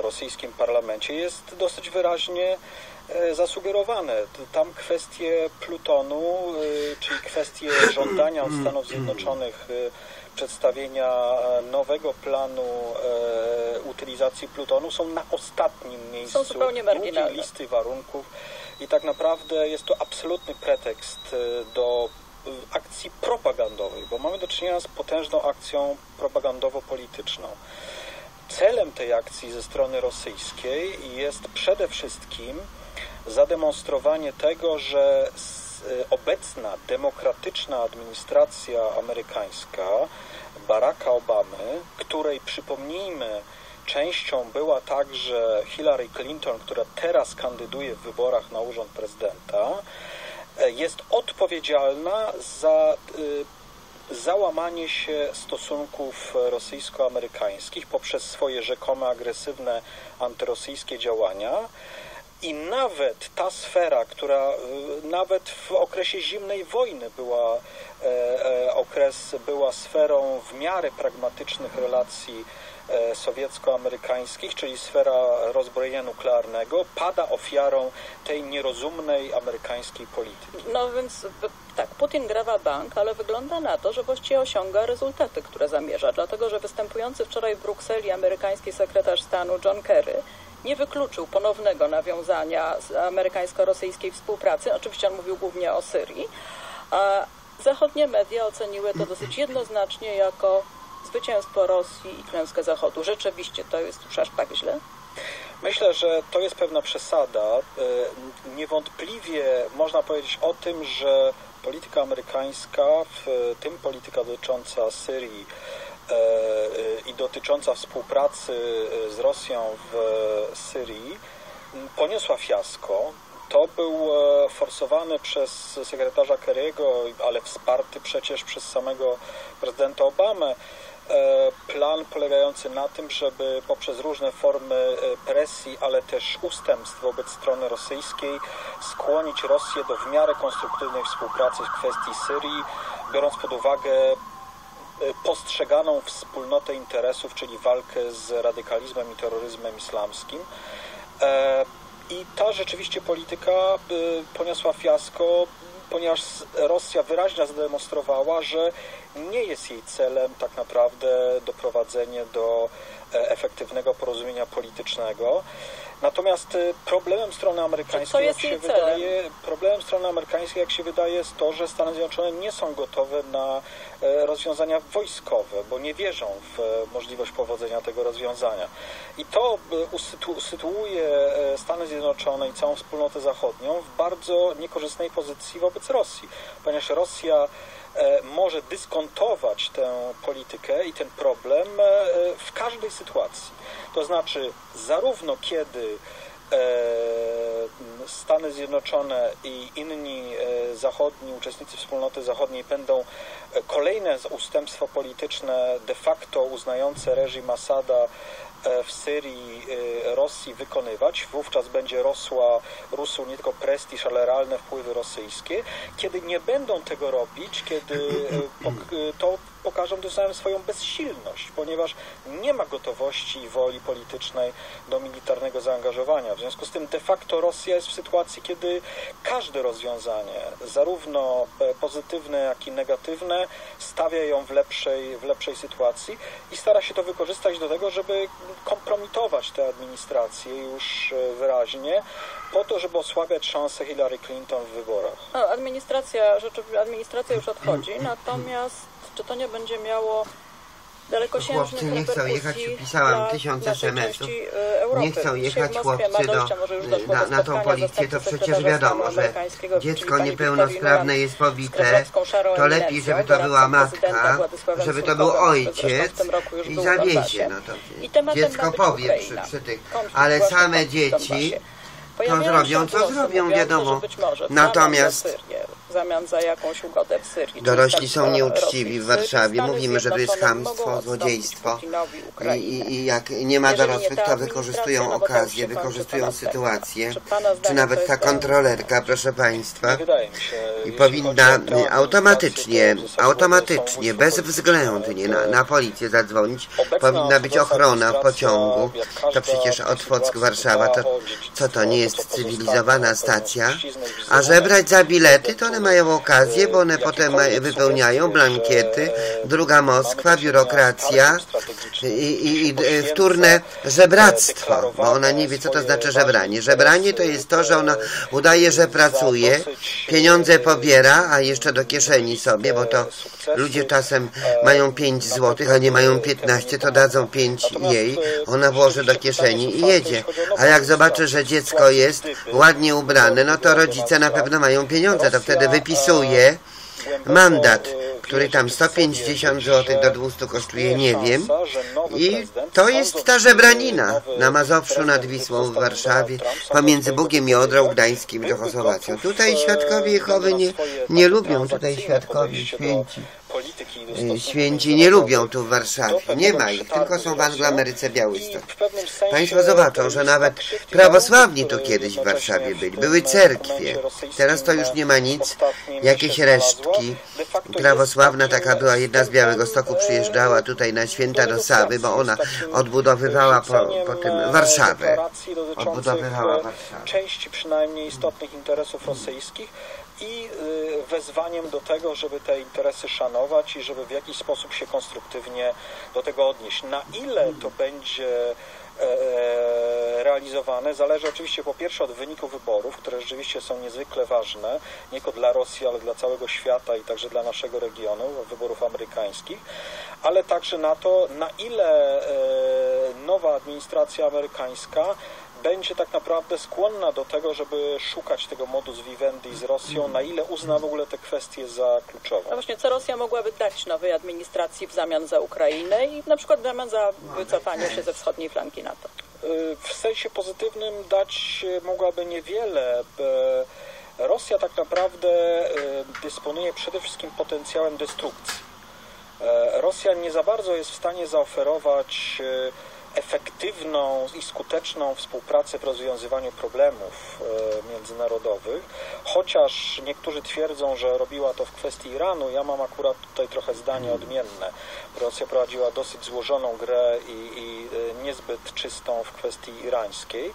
rosyjskim parlamencie jest dosyć wyraźnie zasugerowane. Tam kwestie plutonu, czyli kwestie żądania od Stanów Zjednoczonych przedstawienia nowego planu utylizacji plutonu są na ostatnim miejscu są zupełnie marginalne. listy warunków i tak naprawdę jest to absolutny pretekst do akcji propagandowej, bo mamy do czynienia z potężną akcją propagandowo-polityczną. Celem tej akcji ze strony rosyjskiej jest przede wszystkim zademonstrowanie tego, że obecna demokratyczna administracja amerykańska Baracka Obamy, której, przypomnijmy, częścią była także Hillary Clinton, która teraz kandyduje w wyborach na urząd prezydenta, jest odpowiedzialna za załamanie się stosunków rosyjsko-amerykańskich poprzez swoje rzekome agresywne antyrosyjskie działania. I nawet ta sfera, która nawet w okresie zimnej wojny była, e, okres, była sferą w miarę pragmatycznych relacji e, sowiecko-amerykańskich, czyli sfera rozbrojenia nuklearnego, pada ofiarą tej nierozumnej amerykańskiej polityki. No więc tak, Putin gra bank, ale wygląda na to, że właściwie osiąga rezultaty, które zamierza, dlatego że występujący wczoraj w Brukseli amerykański sekretarz stanu John Kerry nie wykluczył ponownego nawiązania amerykańsko-rosyjskiej współpracy. Oczywiście on mówił głównie o Syrii. A zachodnie media oceniły to dosyć jednoznacznie jako zwycięstwo Rosji i klęskę Zachodu. Rzeczywiście to jest już aż tak źle? Myślę, że to jest pewna przesada. Niewątpliwie można powiedzieć o tym, że polityka amerykańska, w tym polityka dotycząca Syrii i dotycząca współpracy z Rosją w Syrii poniosła fiasko. To był forsowany przez sekretarza Kerry'ego, ale wsparty przecież przez samego prezydenta Obamę plan polegający na tym, żeby poprzez różne formy presji, ale też ustępstw wobec strony rosyjskiej skłonić Rosję do w miarę konstruktywnej współpracy w kwestii Syrii, biorąc pod uwagę postrzeganą wspólnotę interesów, czyli walkę z radykalizmem i terroryzmem islamskim. I ta rzeczywiście polityka poniosła fiasko, ponieważ Rosja wyraźnie zademonstrowała, że nie jest jej celem tak naprawdę doprowadzenie do efektywnego porozumienia politycznego. Natomiast problemem strony amerykańskiej, jak się wydaje, problemem strony amerykańskiej, jak się wydaje, jest to, że Stany Zjednoczone nie są gotowe na rozwiązania wojskowe, bo nie wierzą w możliwość powodzenia tego rozwiązania. I to usytuuje Stany Zjednoczone i całą wspólnotę zachodnią w bardzo niekorzystnej pozycji wobec Rosji, ponieważ Rosja może dyskontować tę politykę i ten problem w każdej sytuacji. To znaczy, zarówno kiedy Stany Zjednoczone i inni zachodni uczestnicy wspólnoty zachodniej będą kolejne ustępstwa polityczne de facto uznające reżim Asada w Syrii Rosji wykonywać, wówczas będzie rosła, rósł nie tylko prestiż, ale realne wpływy rosyjskie. Kiedy nie będą tego robić, kiedy to pokażą tym samym swoją bezsilność, ponieważ nie ma gotowości i woli politycznej do militarnego zaangażowania. W związku z tym de facto Rosja jest w sytuacji, kiedy każde rozwiązanie, zarówno pozytywne, jak i negatywne, stawia ją w lepszej, w lepszej sytuacji i stara się to wykorzystać do tego, żeby kompromitować tę administrację już wyraźnie, po to, żeby osłabiać szanse Hillary Clinton w wyborach. No, administracja, rzeczywiście, administracja już odchodzi, natomiast czy to nie będzie miało dalekosiężnych chłopcy nie chcą jechać, pisałam tysiąc es em esów, nie chcą jechać chłopcy do, na, na tą policję, to przecież wiadomo, że dziecko niepełnosprawne jest pobite, to lepiej, żeby to była matka, żeby to był ojciec i zawiezie, no to dziecko powie przy, przy tych, ale same dzieci To zrobią, co zrobią, wiadomo. Natomiast w zamian za jakąś ugodę w Syrii. Dorośli są nieuczciwi w Warszawie. Mówimy, że to jest chamstwo, złodziejstwo. I, i, I jak nie ma dorosłych, to wykorzystują okazję, wykorzystują sytuację. Czy nawet ta kontrolerka, proszę Państwa. I powinna automatycznie, automatycznie, bezwzględnie na, na policję zadzwonić. Powinna być ochrona w pociągu. To przecież Otwock Warszawa, to co to nie jest cywilizowana stacja? A żebrać za bilety, to one mają okazję, bo one potem wypełniają blankiety. Druga Moskwa, biurokracja i, i, i wtórne żebractwo, bo ona nie wie, co to znaczy żebranie. Żebranie to jest to, że ona udaje, że pracuje, pieniądze pobiera, a jeszcze do kieszeni sobie, bo to ludzie czasem mają pięć złotych, a nie mają piętnaście, to dadzą pięć jej, ona włoży do kieszeni i jedzie. A jak zobaczy, że dziecko jest ładnie ubrane, no to rodzice na pewno mają pieniądze, to wtedy wypisuje mandat, który tam sto pięćdziesiąt złotych do dwustu kosztuje, nie wiem. I to jest ta żebranina na Mazowszu nad Wisłą w Warszawie, pomiędzy Bugiem i Odrą Gdańskim i Czechosłowacją. Tutaj świadkowie Jehowy nie, nie lubią, tutaj świadkowie święci. Święci nie lubią tu w Warszawie. Nie ma ich, tylko są w Angloameryce Białystok. Państwo zobaczą, że nawet prawosławni tu kiedyś w Warszawie byli. Były cerkwie. Teraz to już nie ma nic. Jakieś resztki. Prawosławna taka była, jedna z Białegostoku przyjeżdżała tutaj na święta do Sawy, bo ona odbudowywała po, po tym Warszawę. Odbudowywała Warszawę. Części przynajmniej istotnych interesów rosyjskich i wezwaniem do tego, żeby te interesy szanować i żeby w jakiś sposób się konstruktywnie do tego odnieść. Na ile to będzie realizowane, zależy oczywiście po pierwsze od wyniku wyborów, które rzeczywiście są niezwykle ważne, nie tylko dla Rosji, ale dla całego świata i także dla naszego regionu, wyborów amerykańskich, ale także na to, na ile nowa administracja amerykańska będzie tak naprawdę skłonna do tego, żeby szukać tego modus vivendi z Rosją, na ile uzna w ogóle te kwestie za kluczowe. No właśnie, co Rosja mogłaby dać nowej administracji w zamian za Ukrainę i na przykład w zamian za wycofanie się ze wschodniej flanki NATO? W sensie pozytywnym dać mogłaby niewiele. Rosja tak naprawdę dysponuje przede wszystkim potencjałem destrukcji. Rosja nie za bardzo jest w stanie zaoferować efektywną i skuteczną współpracę w rozwiązywaniu problemów e, międzynarodowych, chociaż niektórzy twierdzą, że robiła to w kwestii Iranu. Ja mam akurat tutaj trochę zdanie odmienne. Rosja prowadziła dosyć złożoną grę i, i e, niezbyt czystą w kwestii irańskiej.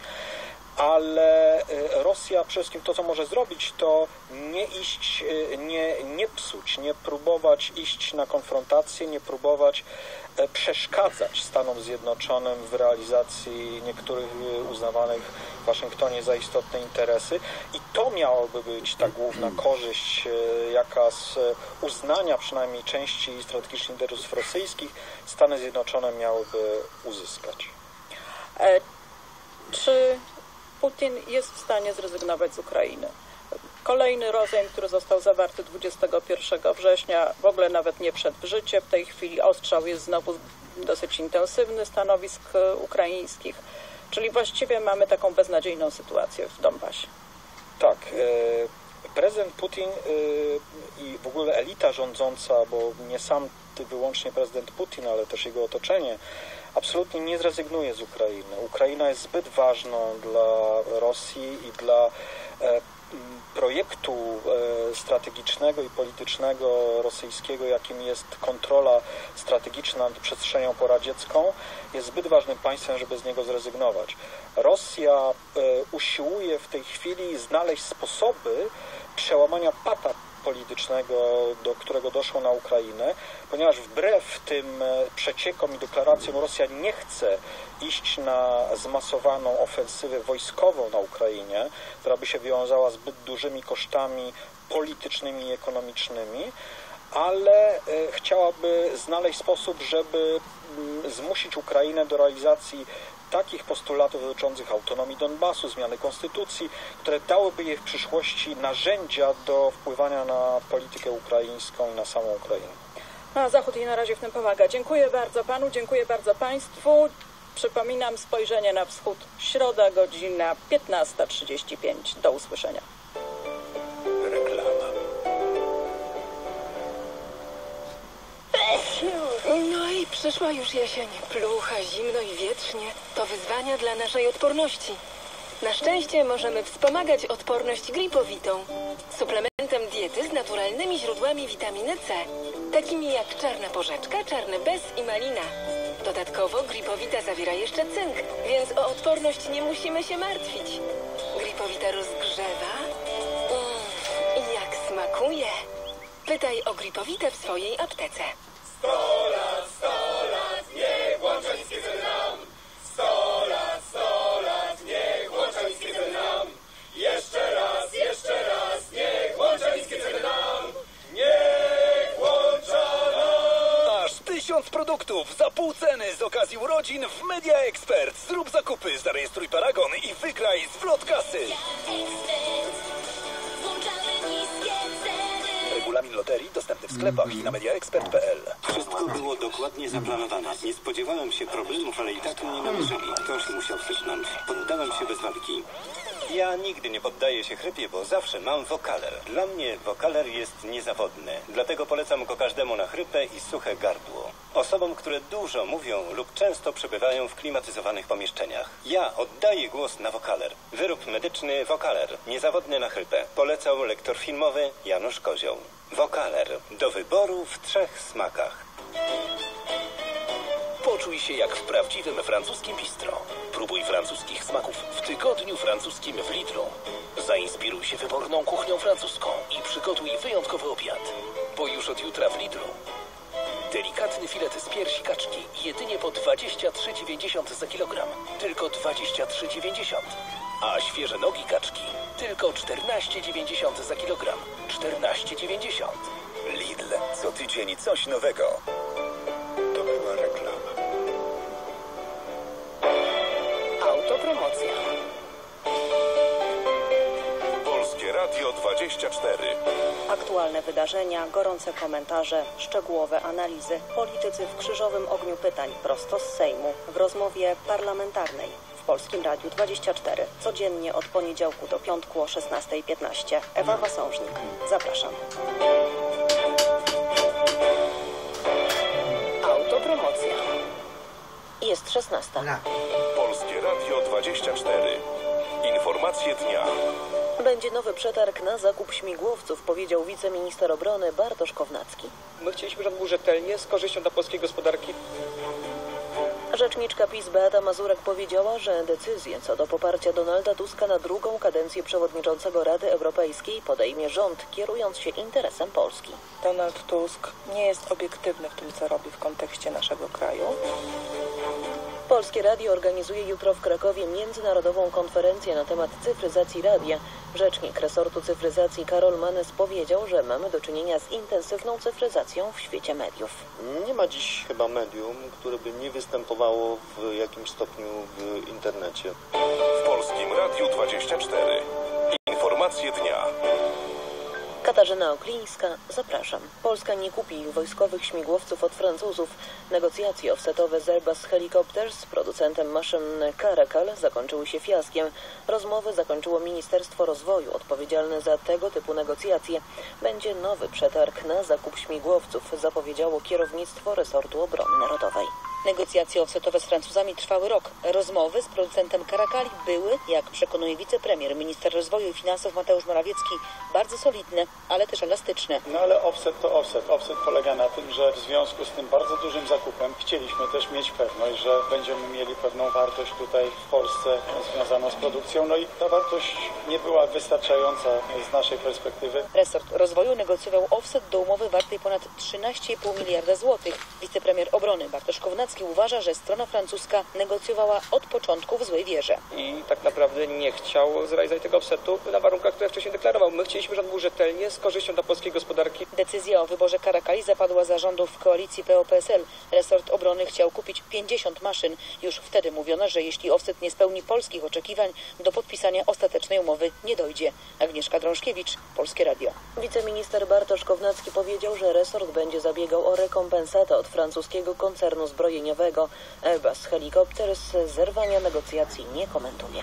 Ale Rosja przede wszystkim to, co może zrobić, to nie iść, nie, nie psuć, nie próbować iść na konfrontację, nie próbować przeszkadzać Stanom Zjednoczonym w realizacji niektórych uznawanych w Waszyngtonie za istotne interesy. I to miałoby być ta główna korzyść, jaka z uznania przynajmniej części strategicznych interesów rosyjskich Stany Zjednoczone miałyby uzyskać. E, czy Putin jest w stanie zrezygnować z Ukrainy? Kolejny rozejm, który został zawarty dwudziestego pierwszego września, w ogóle nawet nie wszedł w życie. W tej chwili ostrzał jest znowu dosyć intensywny stanowisk ukraińskich. Czyli właściwie mamy taką beznadziejną sytuację w Donbasie. Tak. Prezydent Putin i w ogóle elita rządząca, bo nie sam wyłącznie prezydent Putin, ale też jego otoczenie, absolutnie nie zrezygnuje z Ukrainy. Ukraina jest zbyt ważną dla Rosji i dla e, projektu e, strategicznego i politycznego rosyjskiego, jakim jest kontrola strategiczna nad przestrzenią poradziecką, jest zbyt ważnym państwem, żeby z niego zrezygnować. Rosja e, usiłuje w tej chwili znaleźć sposoby przełamania pata politycznego, do którego doszło na Ukrainę, ponieważ wbrew tym przeciekom i deklaracjom Rosja nie chce iść na zmasowaną ofensywę wojskową na Ukrainie, która by się wiązała z zbyt dużymi kosztami politycznymi i ekonomicznymi, ale chciałaby znaleźć sposób, żeby zmusić Ukrainę do realizacji takich postulatów dotyczących autonomii Donbasu, zmiany konstytucji, które dałyby jej w przyszłości narzędzia do wpływania na politykę ukraińską i na samą Ukrainę. A Zachód jej na razie w tym pomaga. Dziękuję bardzo Panu, dziękuję bardzo Państwu. Przypominam, spojrzenie na wschód, środa, godzina piętnasta trzydzieści pięć. Do usłyszenia. Reklama. No i przyszła już jesień. Plucha, zimno i wietrznie. To wyzwania dla naszej odporności. Na szczęście możemy wspomagać odporność gripowitą. Suplementem diety z naturalnymi źródłami witaminy C, takimi jak czarna porzeczka, czarny bez i malina. Dodatkowo gripowita zawiera jeszcze cynk, więc o odporność nie musimy się martwić. Gripowita rozgrzewa. Mm, i jak smakuje. Pytaj o gripowitę w swojej aptece. sto lat, sto lat, niech Łączeńskie ceny nam. sto lat, sto lat, niech Łączeńskie ceny nam. Jeszcze raz, jeszcze raz, niech Łączeńskie ceny nam. Niech Łącza nam. Aż tysiąc produktów za pół ceny z okazji urodzin w Media Expert. Zrób zakupy, zarejestruj paragon i wygraj z Flot Kasy. Regulamin loterii dostępny w sklepach i na mediaexpert kropka p l. Wszystko było dokładnie zaplanowane. Nie spodziewałem się problemów, ale i tak mnie namierzyli. Ktoś musiał sypnąć. Poddałem się bez walki. Ja nigdy nie poddaję się chrypie, bo zawsze mam Wokaler. Dla mnie Wokaler jest niezawodny. Dlatego polecam go każdemu na chrypę i suche gardło. Osobom, które dużo mówią lub często przebywają w klimatyzowanych pomieszczeniach. Ja oddaję głos na Wokaler. Wyrób medyczny Wokaler. Niezawodny na chrypę. Polecał lektor filmowy Janusz Kozioł. Wokaler. Do wyboru w trzech smakach. Poczuj się jak w prawdziwym francuskim bistro. Próbuj francuskich smaków w tygodniu francuskim w Lidlu. Zainspiruj się wyborną kuchnią francuską i przygotuj wyjątkowy obiad. Bo już od jutra w Lidlu delikatny filet z piersi kaczki jedynie po dwadzieścia trzy dziewięćdziesiąt za kilogram. Tylko dwadzieścia trzy dziewięćdziesiąt. A świeże nogi kaczki tylko czternaście dziewięćdziesiąt za kilogram. czternaście dziewięćdziesiąt. Lidl. Co tydzień coś nowego. To była reklama. Autopromocja. Polskie Radio dwadzieścia cztery. Aktualne wydarzenia, gorące komentarze, szczegółowe analizy. Politycy w krzyżowym ogniu pytań prosto z Sejmu w rozmowie parlamentarnej w Polskim Radiu dwadzieścia cztery. Codziennie od poniedziałku do piątku o szesnasta piętnaście. Ewa Wasążnik. Zapraszam. Autopromocja. Jest szesnasta. Polskie Radio dwadzieścia cztery. Informacje dnia. Będzie nowy przetarg na zakup śmigłowców, powiedział wiceminister obrony Bartosz Kownacki. My chcieliśmy, żeby był rzetelnie, z korzyścią dla polskiej gospodarki. Rzeczniczka PiS Beata Mazurek powiedziała, że decyzję co do poparcia Donalda Tuska na drugą kadencję przewodniczącego Rady Europejskiej podejmie rząd, kierując się interesem Polski. Donald Tusk nie jest obiektywny w tym, co robi w kontekście naszego kraju. Polskie Radio organizuje jutro w Krakowie międzynarodową konferencję na temat cyfryzacji radia. Rzecznik resortu cyfryzacji Karol Manes powiedział, że mamy do czynienia z intensywną cyfryzacją w świecie mediów. Nie ma dziś chyba medium, które by nie występowało w jakimś stopniu w internecie. W Polskim Radiu dwadzieścia cztery. Informacje dnia. Katarzyna Oklińska, zapraszam. Polska nie kupi wojskowych śmigłowców od Francuzów. Negocjacje offsetowe z Airbus Helicopters z producentem maszyn Caracal zakończyły się fiaskiem. Rozmowy zakończyło Ministerstwo Rozwoju, odpowiedzialne za tego typu negocjacje. Będzie nowy przetarg na zakup śmigłowców, zapowiedziało kierownictwo resortu obrony narodowej. Negocjacje offsetowe z Francuzami trwały rok. Rozmowy z producentem Caracali były, jak przekonuje wicepremier, minister rozwoju i finansów Mateusz Morawiecki, bardzo solidne, ale też elastyczne. No ale offset to offset. Offset polega na tym, że w związku z tym bardzo dużym zakupem chcieliśmy też mieć pewność, że będziemy mieli pewną wartość tutaj w Polsce związaną z produkcją. No i ta wartość nie była wystarczająca z naszej perspektywy. Resort rozwoju negocjował offset do umowy wartej ponad trzynaście i pół miliarda złotych. Wicepremier obrony Bartosz Kownacki uważa, że strona francuska negocjowała od początku w złej wierze. I tak naprawdę nie chciał zrealizować tego offsetu na warunkach, które wcześniej deklarował. My chcieliśmy, żeby on był rzetelnie, z korzyścią dla polskiej gospodarki. Decyzja o wyborze Caracali zapadła za rządów koalicji P O P S L. Resort obrony chciał kupić pięćdziesiąt maszyn. Już wtedy mówiono, że jeśli offset nie spełni polskich oczekiwań, do podpisania ostatecznej umowy nie dojdzie. Agnieszka Drążkiewicz, Polskie Radio. Wiceminister Bartosz Kownacki powiedział, że resort będzie zabiegał o rekompensatę od francuskiego koncernu zbrojeniowego liniowego. Airbus Helicopters zerwania negocjacji nie komentuje.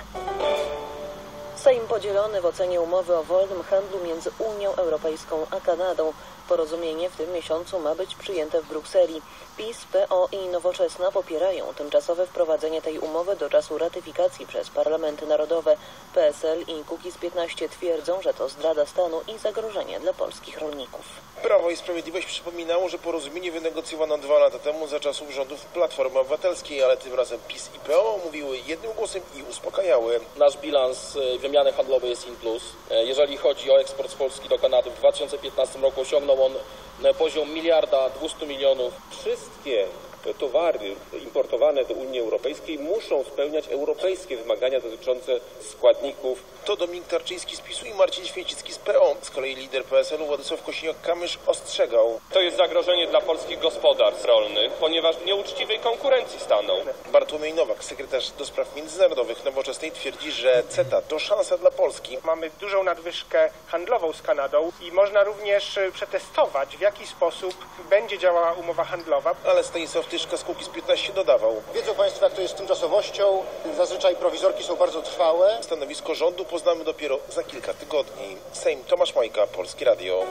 Sejm podzielony w ocenie umowy o wolnym handlu między Unią Europejską a Kanadą. Porozumienie w tym miesiącu ma być przyjęte w Brukseli. PiS, P O i Nowoczesna popierają tymczasowe wprowadzenie tej umowy do czasu ratyfikacji przez parlamenty narodowe. P S L i Kukiz piętnaście twierdzą, że to zdrada stanu i zagrożenie dla polskich rolników. Prawo i Sprawiedliwość przypominało, że porozumienie wynegocjowano dwa lata temu za czasów rządów Platformy Obywatelskiej, ale tym razem PiS i P O mówiły jednym głosem i uspokajały. Nasz bilans wymiany handlowej jest in plus. Jeżeli chodzi o eksport z Polski do Kanady, w dwa tysiące piętnastym roku osiągnął on poziom miliarda dwieście milionów. Wszystkie towary importowane do Unii Europejskiej muszą spełniać europejskie wymagania dotyczące składników. To Dominik Tarczyński z PiSu i Marcin Święcicki z P O. Z kolei lider P S L u Władysław Kosiniak-Kamysz ostrzegał. To jest zagrożenie dla polskich gospodarstw rolnych, ponieważ w nieuczciwej konkurencji staną. Bartłomiej Nowak, sekretarz do spraw międzynarodowych Nowoczesnej, twierdzi, że CETA to szansa dla Polski. Mamy dużą nadwyżkę handlową z Kanadą i można również przetestować, w jaki sposób będzie działała umowa handlowa. Ale Stanisław Tyszka z Kukiz piętnaście dodawał. Wiedzą Państwo, jak to jest z tymczasowością. Zazwyczaj prowizorki są bardzo trwałe. Stanowisko rządu poznamy dopiero za kilka tygodni. Sejm, Tomasz Majka, Polskie Radio.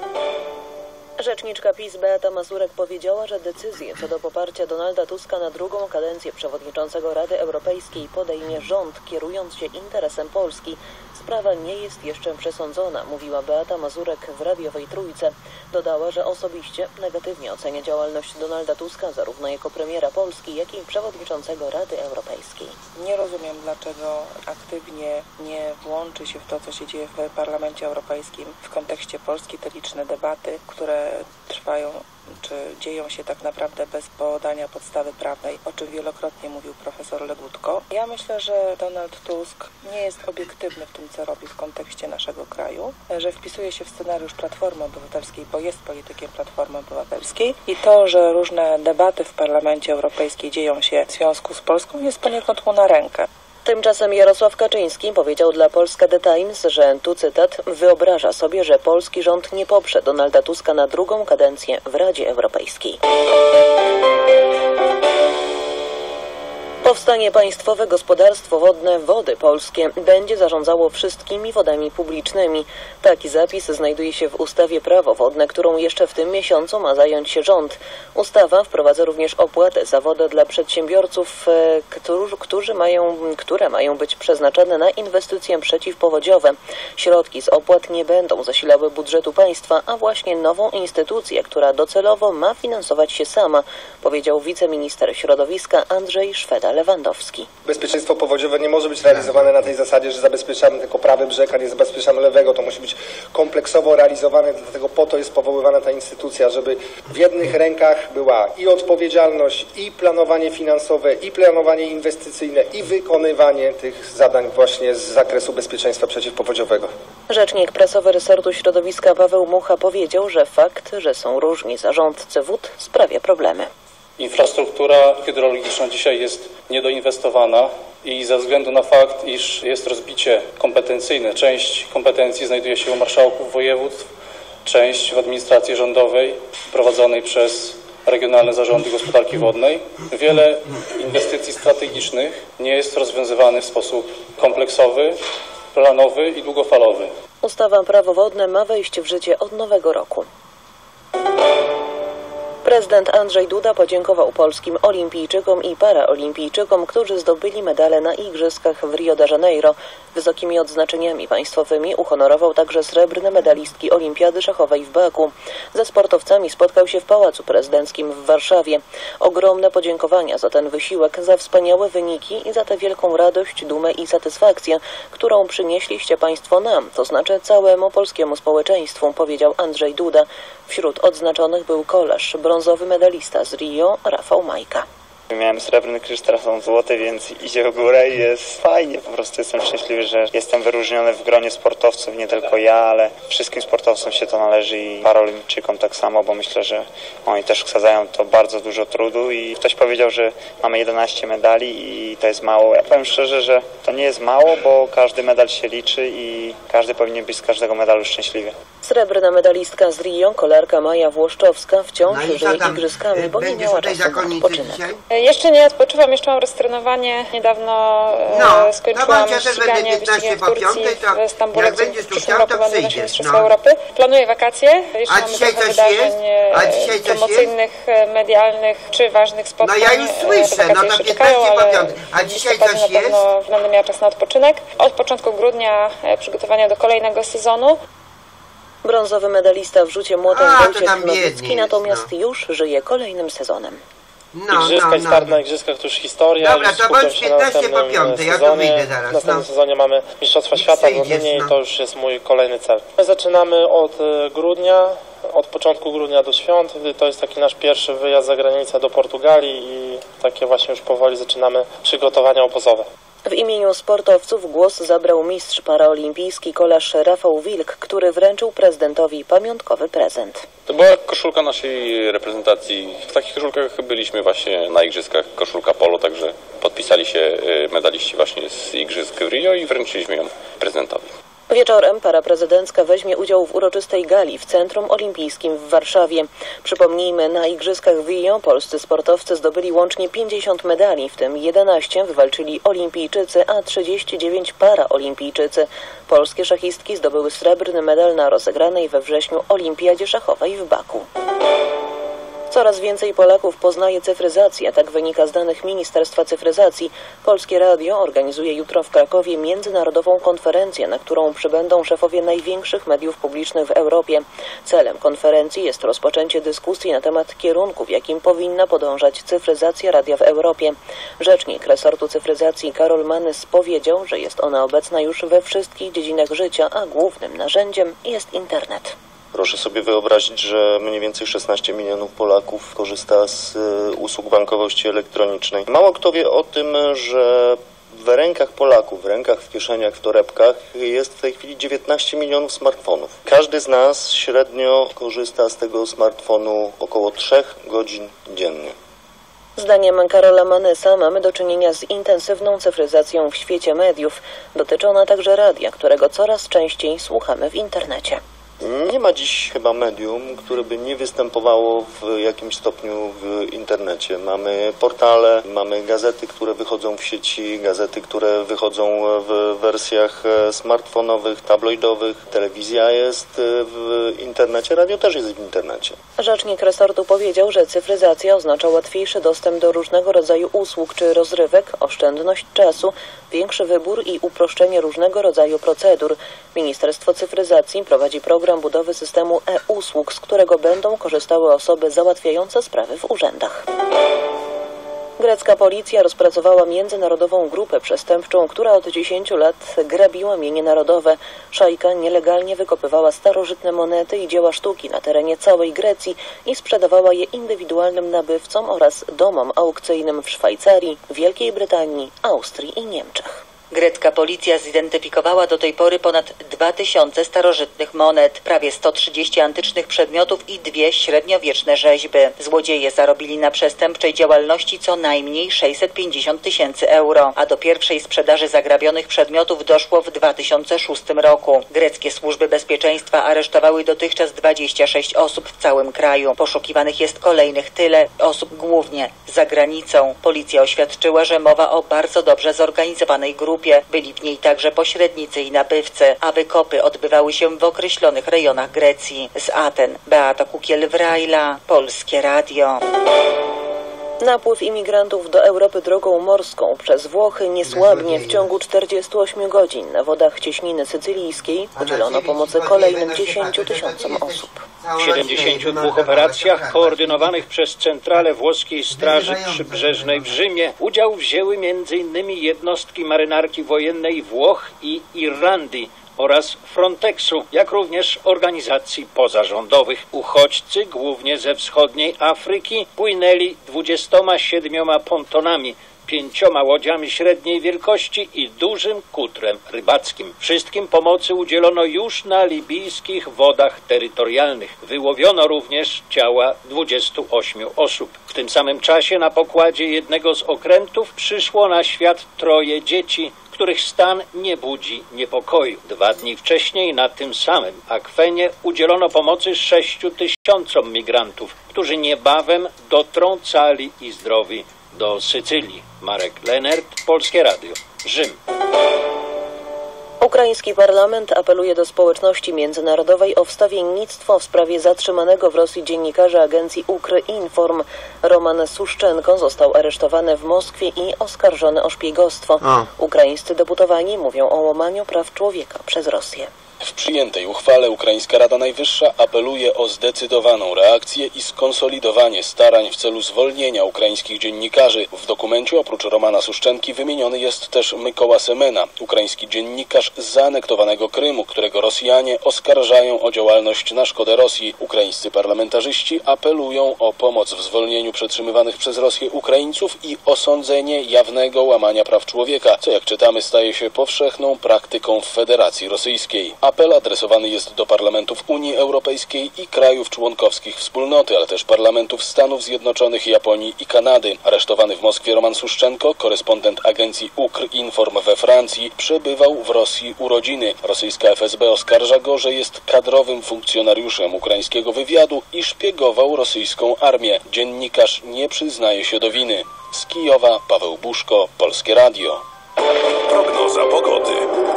Rzeczniczka PiS Beata Mazurek powiedziała, że decyzję co do poparcia Donalda Tuska na drugą kadencję przewodniczącego Rady Europejskiej podejmie rząd, kierując się interesem Polski. Sprawa nie jest jeszcze przesądzona, mówiła Beata Mazurek w radiowej Trójce. Dodała, że osobiście negatywnie ocenia działalność Donalda Tuska zarówno jako premiera Polski, jak i przewodniczącego Rady Europejskiej. Nie rozumiem, dlaczego aktywnie nie włączy się w to, co się dzieje w Parlamencie Europejskim w kontekście Polski, te liczne debaty, które trwają czy dzieją się tak naprawdę bez podania podstawy prawnej, o czym wielokrotnie mówił profesor Legutko. Ja myślę, że Donald Tusk nie jest obiektywny w tym, co robi w kontekście naszego kraju, że wpisuje się w scenariusz Platformy Obywatelskiej, bo jest politykiem Platformy Obywatelskiej i to, że różne debaty w Parlamencie Europejskim dzieją się w związku z Polską, jest poniekąd mu na rękę. Tymczasem Jarosław Kaczyński powiedział dla Polska The Times, że, tu cytat, wyobraża sobie, że polski rząd nie poprze Donalda Tuska na drugą kadencję w Radzie Europejskiej. Powstanie Państwowe Gospodarstwo Wodne Wody Polskie będzie zarządzało wszystkimi wodami publicznymi. Taki zapis znajduje się w ustawie Prawo Wodne, którą jeszcze w tym miesiącu ma zająć się rząd. Ustawa wprowadza również opłatę za wodę dla przedsiębiorców, którzy, którzy mają, które mają być przeznaczone na inwestycje przeciwpowodziowe. Środki z opłat nie będą zasilały budżetu państwa, a właśnie nową instytucję, która docelowo ma finansować się sama, powiedział wiceminister środowiska Andrzej Szweda-Lewandowski. Bezpieczeństwo powodziowe nie może być realizowane na tej zasadzie, że zabezpieczamy tylko prawy brzeg, a nie zabezpieczamy lewego. To musi być kompleksowo realizowane, dlatego po to jest powoływana ta instytucja, żeby w jednych rękach była i odpowiedzialność, i planowanie finansowe, i planowanie inwestycyjne, i wykonywanie tych zadań właśnie z zakresu bezpieczeństwa przeciwpowodziowego. Rzecznik prasowy resortu środowiska Paweł Mucha powiedział, że fakt, że są różni zarządcy wód, sprawia problemy. Infrastruktura hydrologiczna dzisiaj jest niedoinwestowana i ze względu na fakt, iż jest rozbicie kompetencyjne, część kompetencji znajduje się u marszałków województw, część w administracji rządowej prowadzonej przez regionalne zarządy gospodarki wodnej. Wiele inwestycji strategicznych nie jest rozwiązywanych w sposób kompleksowy, planowy i długofalowy. Ustawa Prawo Wodne ma wejść w życie od nowego roku. Prezydent Andrzej Duda podziękował polskim olimpijczykom i paraolimpijczykom, którzy zdobyli medale na Igrzyskach w Rio de Janeiro. Wysokimi odznaczeniami państwowymi uhonorował także srebrne medalistki Olimpiady Szachowej w Baku. Ze sportowcami spotkał się w Pałacu Prezydenckim w Warszawie. Ogromne podziękowania za ten wysiłek, za wspaniałe wyniki i za tę wielką radość, dumę i satysfakcję, którą przynieśliście państwo nam, to znaczy całemu polskiemu społeczeństwu, powiedział Andrzej Duda. Wśród odznaczonych był kolarz, brązowy medalista z Rio, Rafał Majka. Miałem srebrny krzyż, teraz mam złoty, więc idzie w górę i jest fajnie. Po prostu jestem szczęśliwy, że jestem wyróżniony w gronie sportowców, nie tylko ja, ale wszystkim sportowcom się to należy i paraolimpijczykom tak samo, bo myślę, że oni też wsadzają to bardzo dużo trudu i ktoś powiedział, że mamy jedenaście medali i to jest mało. Ja powiem szczerze, że to nie jest mało, bo każdy medal się liczy i każdy powinien być z każdego medalu szczęśliwy. Srebrna medalistka z Rio, kolarka Maja Włoszczowska, wciąż no żyje igrzyskami, bo nie miała czasu na odpoczynek. Jeszcze nie odpoczywam, jeszcze mam roztrenowanie. Niedawno no, skończyłam no, ściganie wyścigiem w Turcji, w Stambule, gdzie w przyszłym roku będą nasze Mistrzostwa Europy. Planuję wakacje. Jeszcze mamy trochę wydarzeń promocyjnych, medialnych czy ważnych spotkań. No ja już słyszę, no to piętnaście po piątej. A dzisiaj coś jest? Na pewno będę miała czas na odpoczynek. Od początku grudnia przygotowania do kolejnego sezonu. Brązowy medalista w rzucie młotem Wojciech Nowicki natomiast no. już żyje kolejnym sezonem. No, Igrzyska no, no. i start na igrzyskach to już historia. Dobra, to bądź piętnaście po piątej, ja tu wyjdę zaraz. W następnym no. sezonie mamy Mistrzostwa Świata w Londynie no. i to już jest mój kolejny cel. My zaczynamy od grudnia, od początku grudnia do świąt. To jest taki nasz pierwszy wyjazd za granicę do Portugalii i takie właśnie już powoli zaczynamy przygotowania obozowe. W imieniu sportowców głos zabrał mistrz paraolimpijski kolarz Rafał Wilk, który wręczył prezydentowi pamiątkowy prezent. To była koszulka naszej reprezentacji. W takich koszulkach byliśmy właśnie na igrzyskach, koszulka polo, także podpisali się medaliści właśnie z igrzysk w Rio i wręczyliśmy ją prezydentowi. Wieczorem para prezydencka weźmie udział w uroczystej gali w Centrum Olimpijskim w Warszawie. Przypomnijmy, na igrzyskach w Rio polscy sportowcy zdobyli łącznie pięćdziesiąt medali, w tym jedenaście wywalczyli olimpijczycy, a trzydzieści dziewięć paraolimpijczycy. Polskie szachistki zdobyły srebrny medal na rozegranej we wrześniu Olimpiadzie Szachowej w Baku. Coraz więcej Polaków poznaje cyfryzację, tak wynika z danych Ministerstwa Cyfryzacji. Polskie Radio organizuje jutro w Krakowie międzynarodową konferencję, na którą przybędą szefowie największych mediów publicznych w Europie. Celem konferencji jest rozpoczęcie dyskusji na temat kierunku, w jakim powinna podążać cyfryzacja radia w Europie. Rzecznik resortu cyfryzacji Karol Manys powiedział, że jest ona obecna już we wszystkich dziedzinach życia, a głównym narzędziem jest internet. Proszę sobie wyobrazić, że mniej więcej szesnaście milionów Polaków korzysta z usług bankowości elektronicznej. Mało kto wie o tym, że w rękach Polaków, w rękach, w kieszeniach, w torebkach jest w tej chwili dziewiętnaście milionów smartfonów. Każdy z nas średnio korzysta z tego smartfonu około trzech godzin dziennie. Zdaniem Karola Manysa mamy do czynienia z intensywną cyfryzacją w świecie mediów. Dotyczy ona także radia, którego coraz częściej słuchamy w internecie. Nie ma dziś chyba medium, które by nie występowało w jakimś stopniu w internecie. Mamy portale, mamy gazety, które wychodzą w sieci, gazety, które wychodzą w wersjach smartfonowych, tabloidowych. Telewizja jest w internecie, radio też jest w internecie. Rzecznik resortu powiedział, że cyfryzacja oznacza łatwiejszy dostęp do różnego rodzaju usług czy rozrywek, oszczędność czasu, większy wybór i uproszczenie różnego rodzaju procedur. Ministerstwo Cyfryzacji prowadzi program budowy systemu e-usług, z którego będą korzystały osoby załatwiające sprawy w urzędach. Grecka policja rozpracowała międzynarodową grupę przestępczą, która od dziesięciu lat grabiła mienie narodowe. Szajka nielegalnie wykopywała starożytne monety i dzieła sztuki na terenie całej Grecji i sprzedawała je indywidualnym nabywcom oraz domom aukcyjnym w Szwajcarii, Wielkiej Brytanii, Austrii i Niemczech. Grecka policja zidentyfikowała do tej pory ponad dwa tysiące starożytnych monet, prawie sto trzydzieści antycznych przedmiotów i dwie średniowieczne rzeźby. Złodzieje zarobili na przestępczej działalności co najmniej sześćset pięćdziesiąt tysięcy euro, a do pierwszej sprzedaży zagrabionych przedmiotów doszło w dwa tysiące szóstym roku. Greckie służby bezpieczeństwa aresztowały dotychczas dwadzieścia sześć osób w całym kraju. Poszukiwanych jest kolejnych tyle osób, głównie za granicą. Policja oświadczyła, że mowa o bardzo dobrze zorganizowanej grupie. Byli w niej także pośrednicy i nabywcy, a wykopy odbywały się w określonych rejonach Grecji. Z Aten Beata Kukiel-Wrajla, Polskie Radio. Napływ imigrantów do Europy drogą morską przez Włochy nie słabnie. W ciągu czterdziestu ośmiu godzin na wodach cieśniny sycylijskiej udzielono pomocy kolejnym dziesięciu tysiącom osób. W siedemdziesięciu dwóch operacjach koordynowanych przez Centralę Włoskiej Straży Przybrzeżnej w Rzymie udział wzięły między innymi jednostki marynarki wojennej Włoch i Irlandii oraz Frontexu, jak również organizacji pozarządowych. Uchodźcy, głównie ze wschodniej Afryki, płynęli dwudziestoma siedmioma pontonami, pięcioma łodziami średniej wielkości i dużym kutrem rybackim. Wszystkim pomocy udzielono już na libijskich wodach terytorialnych. Wyłowiono również ciała dwudziestu ośmiu osób. W tym samym czasie na pokładzie jednego z okrętów przyszło na świat troje dzieci, których stan nie budzi niepokoju. Dwa dni wcześniej na tym samym akwenie udzielono pomocy sześciu tysiącom migrantów, którzy niebawem dotrą cali i zdrowi do Sycylii. Marek Lenert, Polskie Radio, Rzym. Ukraiński parlament apeluje do społeczności międzynarodowej o wstawiennictwo w sprawie zatrzymanego w Rosji dziennikarza agencji Ukrinform. Roman Suszczenko został aresztowany w Moskwie i oskarżony o szpiegostwo. A. Ukraińscy deputowani mówią o łamaniu praw człowieka przez Rosję. W przyjętej uchwale Ukraińska Rada Najwyższa apeluje o zdecydowaną reakcję i skonsolidowanie starań w celu zwolnienia ukraińskich dziennikarzy. W dokumencie oprócz Romana Suszczenki wymieniony jest też Mykoła Semena, ukraiński dziennikarz z zaanektowanego Krymu, którego Rosjanie oskarżają o działalność na szkodę Rosji. Ukraińscy parlamentarzyści apelują o pomoc w zwolnieniu przetrzymywanych przez Rosję Ukraińców i osądzenie jawnego łamania praw człowieka, co jak czytamy staje się powszechną praktyką w Federacji Rosyjskiej. Apel adresowany jest do parlamentów Unii Europejskiej i krajów członkowskich wspólnoty, ale też parlamentów Stanów Zjednoczonych, Japonii i Kanady. Aresztowany w Moskwie Roman Suszczenko, korespondent agencji Ukrinform we Francji, przebywał w Rosji u rodziny. Rosyjska F S B oskarża go, że jest kadrowym funkcjonariuszem ukraińskiego wywiadu i szpiegował rosyjską armię. Dziennikarz nie przyznaje się do winy. Z Kijowa Paweł Buszko, Polskie Radio. Prognoza pogody.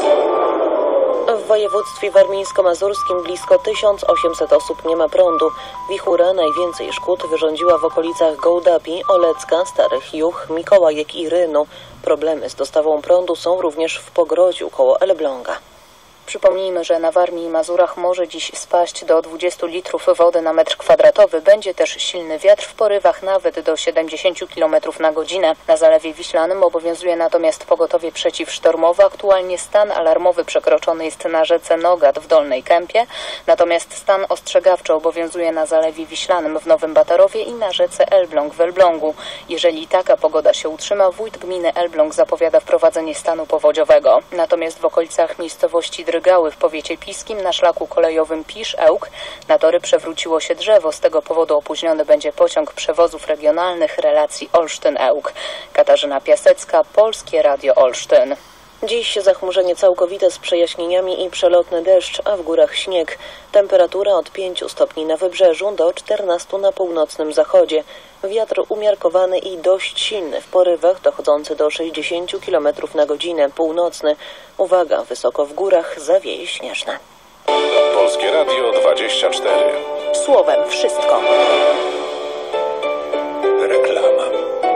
W województwie warmińsko-mazurskim blisko tysiąc osiemset osób nie ma prądu. Wichura najwięcej szkód wyrządziła w okolicach Gołdapi, Olecka, Starych Juch, Mikołajek i Rynu. Problemy z dostawą prądu są również w Pogrodziu koło Elbląga. Przypomnijmy, że na Warmii i Mazurach może dziś spaść do dwudziestu litrów wody na metr kwadratowy. Będzie też silny wiatr w porywach nawet do siedemdziesięciu kilometrów na godzinę. Na Zalewie Wiślanym obowiązuje natomiast pogotowie przeciwsztormowe. Aktualnie stan alarmowy przekroczony jest na rzece Nogat w Dolnej Kępie. Natomiast stan ostrzegawczy obowiązuje na Zalewie Wiślanym w Nowym Batarowie i na rzece Elbląg w Elblągu. Jeżeli taka pogoda się utrzyma, wójt gminy Elbląg zapowiada wprowadzenie stanu powodziowego. Natomiast w okolicach miejscowości Drgały w powiecie piskim na szlaku kolejowym Pisz-Ełk na tory przewróciło się drzewo. Z tego powodu opóźniony będzie pociąg przewozów regionalnych relacji Olsztyn-Ełk. Katarzyna Piasecka, Polskie Radio Olsztyn. Dziś zachmurzenie całkowite z przejaśnieniami i przelotny deszcz, a w górach śnieg. Temperatura od pięciu stopni na wybrzeżu do czternastu na północnym zachodzie. Wiatr umiarkowany i dość silny w porywach dochodzący do sześćdziesięciu kilometrów na godzinę, północny. Uwaga, wysoko w górach zawieje śnieżne. Polskie Radio dwadzieścia cztery. Słowem wszystko. Reklama.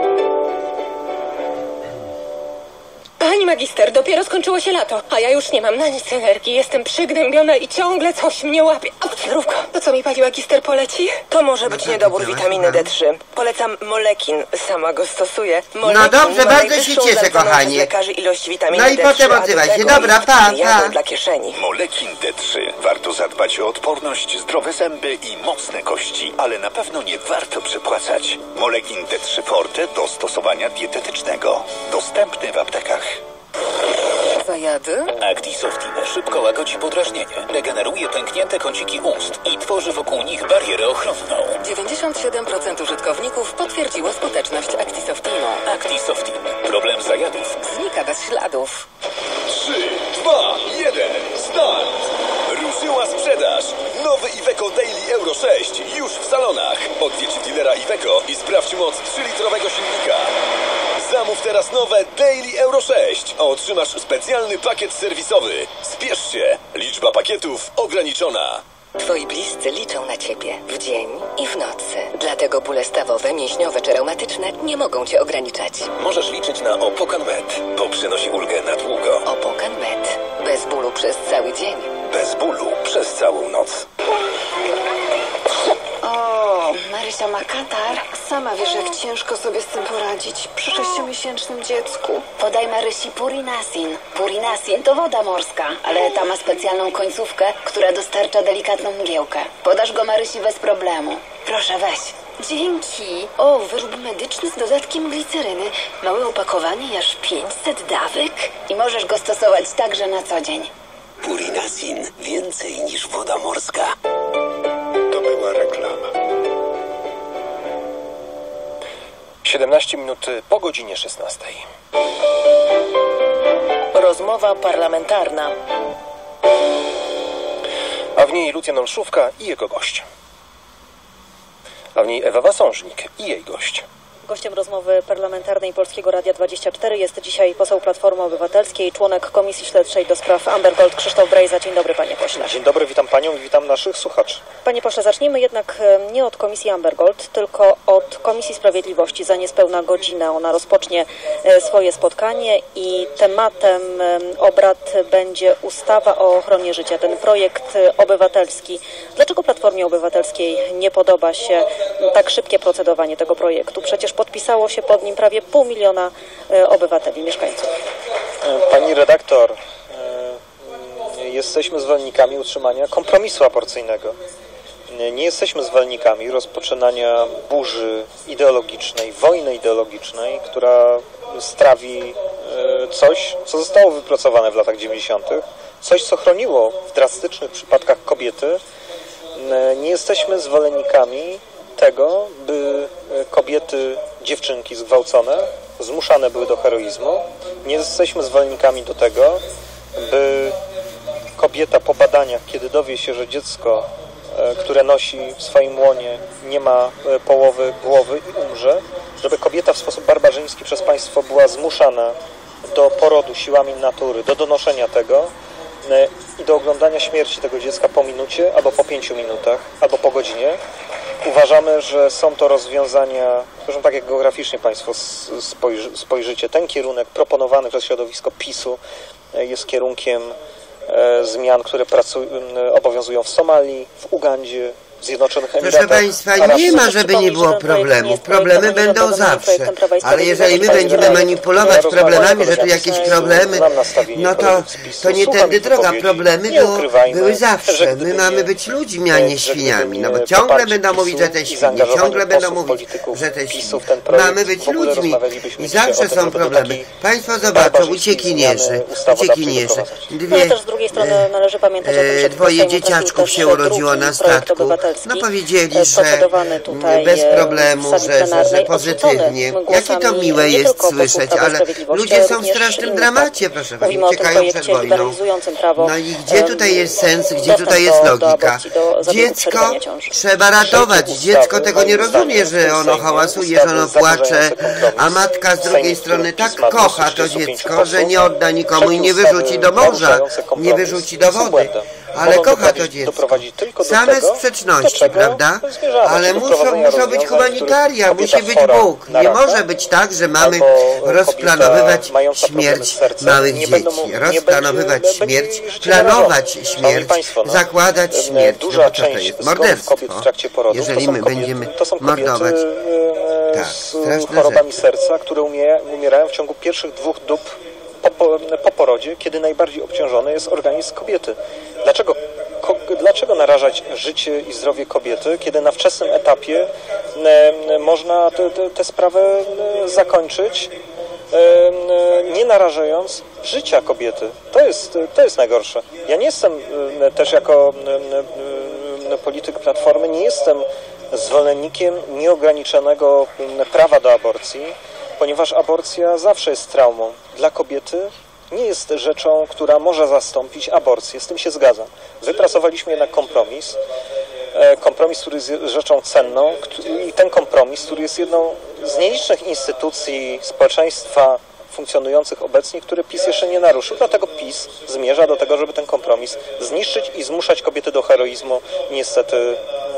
Pani magister, dopiero skończyło się lato, a ja już nie mam na nic energii. Jestem przygnębiona i ciągle coś mnie łapie. Zdrówko, to co mi pani magister poleci? To może być niedobór witaminy D trzy. Polecam Molekin, sama go stosuję. Molekin no dobrze, bardzo się cieszę, kochanie. Lekarzy ilość witaminy no i D trzy, potem odzywaj się. Dobra, pa, pa. Dla kieszeni. Molekin D trzy. Warto zadbać o odporność, zdrowe zęby i mocne kości, ale na pewno nie warto przepłacać. Molekin D trzy Forte do stosowania dietetycznego. Dostępny w aptekach. Zajady? Actisoftin szybko łagodzi podrażnienie, regeneruje pęknięte kąciki ust i tworzy wokół nich barierę ochronną. dziewięćdziesiąt siedem procent użytkowników potwierdziło skuteczność Actisoftinu. Actisoftin. Problem zajadów znika bez śladów. trzy, dwa, jeden, start! Ruszyła sprzedaż! Nowy Iveco Daily Euro sześć już w salonach. Odwiedź dealera Iveco i sprawdź moc trzylitrowego silnika. Zamów teraz nowe Daily Euro sześć, a otrzymasz specjalny pakiet serwisowy. Spiesz się, liczba pakietów ograniczona. Twoi bliscy liczą na ciebie w dzień i w nocy. Dlatego bóle stawowe, mięśniowe czy reumatyczne nie mogą cię ograniczać. Możesz liczyć na Opokan Med, bo przynosi ulgę na długo. Opokan Med. Bez bólu przez cały dzień. Bez bólu przez całą noc. O, Marysia ma katar. Sama wiesz, jak ciężko sobie z tym poradzić przy sześciomiesięcznym dziecku. Podaj Marysi Purinasin. Purinasin to woda morska, ale ta ma specjalną końcówkę, która dostarcza delikatną mgiełkę. Podasz go Marysi bez problemu. Proszę, weź. Dzięki. O, wyrób medyczny z dodatkiem gliceryny. Małe opakowanie, aż pięćset dawek. I możesz go stosować także na co dzień. Purinasin. Więcej niż woda morska. To była reklama. siedemnaście minut po godzinie szesnastej. Rozmowa parlamentarna. A w niej Lucjan Olszówka i jego gość. A w niej Ewa Wasążnik i jej gość. Gościem rozmowy parlamentarnej Polskiego Radia dwadzieścia cztery jest dzisiaj poseł Platformy Obywatelskiej, członek Komisji Śledczej do spraw Amber Gold Krzysztof Brejza. Dzień dobry, panie pośle. Dzień dobry, witam panią i witam naszych słuchaczy. Panie pośle, zacznijmy jednak nie od Komisji Amber Gold, tylko od Komisji Sprawiedliwości. Za niespełna godzinę ona rozpocznie swoje spotkanie i tematem obrad będzie ustawa o ochronie życia. Ten projekt obywatelski. Dlaczego Platformie Obywatelskiej nie podoba się tak szybkie procedowanie tego projektu? Przecież podpisało się pod nim prawie pół miliona obywateli, mieszkańców. Pani redaktor, jesteśmy zwolennikami utrzymania kompromisu aborcyjnego. Nie jesteśmy zwolennikami rozpoczynania burzy ideologicznej, wojny ideologicznej, która strawi coś, co zostało wypracowane w latach dziewięćdziesiątych, coś, co chroniło w drastycznych przypadkach kobiety. Nie jesteśmy zwolennikami tego, by kobiety, dziewczynki zgwałcone, zmuszane były do heroizmu. Nie jesteśmy zwolennikami do tego, by kobieta po badaniach, kiedy dowie się, że dziecko, które nosi w swoim łonie, nie ma połowy głowy i umrze, żeby kobieta w sposób barbarzyński przez państwo była zmuszana do porodu siłami natury, do donoszenia tego i do oglądania śmierci tego dziecka po minucie, albo po pięciu minutach, albo po godzinie. Uważamy, że są to rozwiązania, zresztą tak jak geograficznie państwo spojrzycie, ten kierunek proponowany przez środowisko PiSu jest kierunkiem zmian, które pracują, obowiązują w Somalii, w Ugandzie, w Zjednoczonych Emiratach. Proszę Państwa, nie ma, żeby nie było problemów. Problemy będą zawsze. Ale jeżeli my będziemy manipulować problemami, że tu jakieś problemy, no to, to nie tędy droga. Problemy było, były zawsze. My mamy być ludźmi, a nie świniami. No bo ciągle będą mówić, że te świnie, ciągle będą mówić, że te świnie. Mamy być ludźmi i zawsze są problemy. Państwo zobaczą, uciekinierzy, uciekinierzy. Dwie, dwoje dzieciaczków się urodziło na statku. No powiedzieli, że bez problemu, że, że, że pozytywnie. Jakie to miłe jest słyszeć, ale ludzie są w strasznym dramacie, proszę Pani, uciekają przed wojną. No i gdzie tutaj jest sens, gdzie tutaj jest logika? Dziecko trzeba ratować. Dziecko tego nie rozumie, że ono hałasuje, że ono płacze, a matka z drugiej strony tak kocha to dziecko, że nie odda nikomu i nie wyrzuci do morza, nie wyrzuci do wody. Ale kocha to dziecko. Same sprzeczności, prawda? Ale muszą, muszą być humanitaria, musi być Bóg. Nie może być tak, że mamy rozplanowywać śmierć małych dzieci. Rozplanowywać śmierć, planować śmierć, zakładać śmierć. No bo co to jest? Morderstwo. Jeżeli my będziemy mordować. Tak, z chorobami serca, które umierają w ciągu pierwszych dwóch dób Po, po, po porodzie, kiedy najbardziej obciążony jest organizm kobiety. Dlaczego, ko, dlaczego narażać życie i zdrowie kobiety, kiedy na wczesnym etapie e, można tę sprawę e, zakończyć, e, nie narażając życia kobiety? To jest, to jest najgorsze. Ja nie jestem e, też jako e, e, polityk Platformy, nie jestem zwolennikiem nieograniczonego prawa do aborcji, ponieważ aborcja zawsze jest traumą. Dla kobiety nie jest rzeczą, która może zastąpić aborcję. Z tym się zgadzam. Wypracowaliśmy jednak kompromis. Kompromis, który jest rzeczą cenną i ten kompromis, który jest jedną z nielicznych instytucji społeczeństwa funkcjonujących obecnie, które PiS jeszcze nie naruszył. Dlatego PiS zmierza do tego, żeby ten kompromis zniszczyć i zmuszać kobiety do heroizmu. Niestety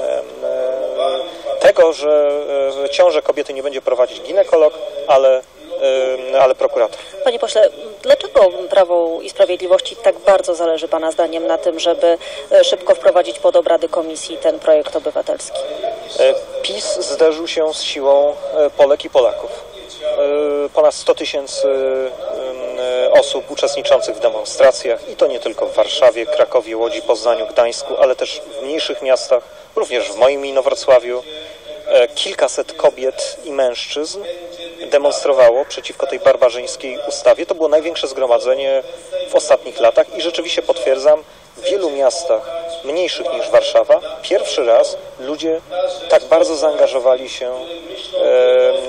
tego, że ciążę kobiety nie będzie prowadzić ginekolog, ale, ale prokurator. Panie pośle, dlaczego Prawo i Sprawiedliwości tak bardzo zależy Pana zdaniem na tym, żeby szybko wprowadzić pod obrady komisji ten projekt obywatelski? PiS zderzył się z siłą Polek i Polaków. Ponad sto tysięcy osób uczestniczących w demonstracjach i to nie tylko w Warszawie, Krakowie, Łodzi, Poznaniu, Gdańsku, ale też w mniejszych miastach, również w moim Inowrocławiu. Kilkaset kobiet i mężczyzn demonstrowało przeciwko tej barbarzyńskiej ustawie. To było największe zgromadzenie w ostatnich latach i rzeczywiście potwierdzam, w wielu miastach mniejszych niż Warszawa pierwszy raz ludzie tak bardzo zaangażowali się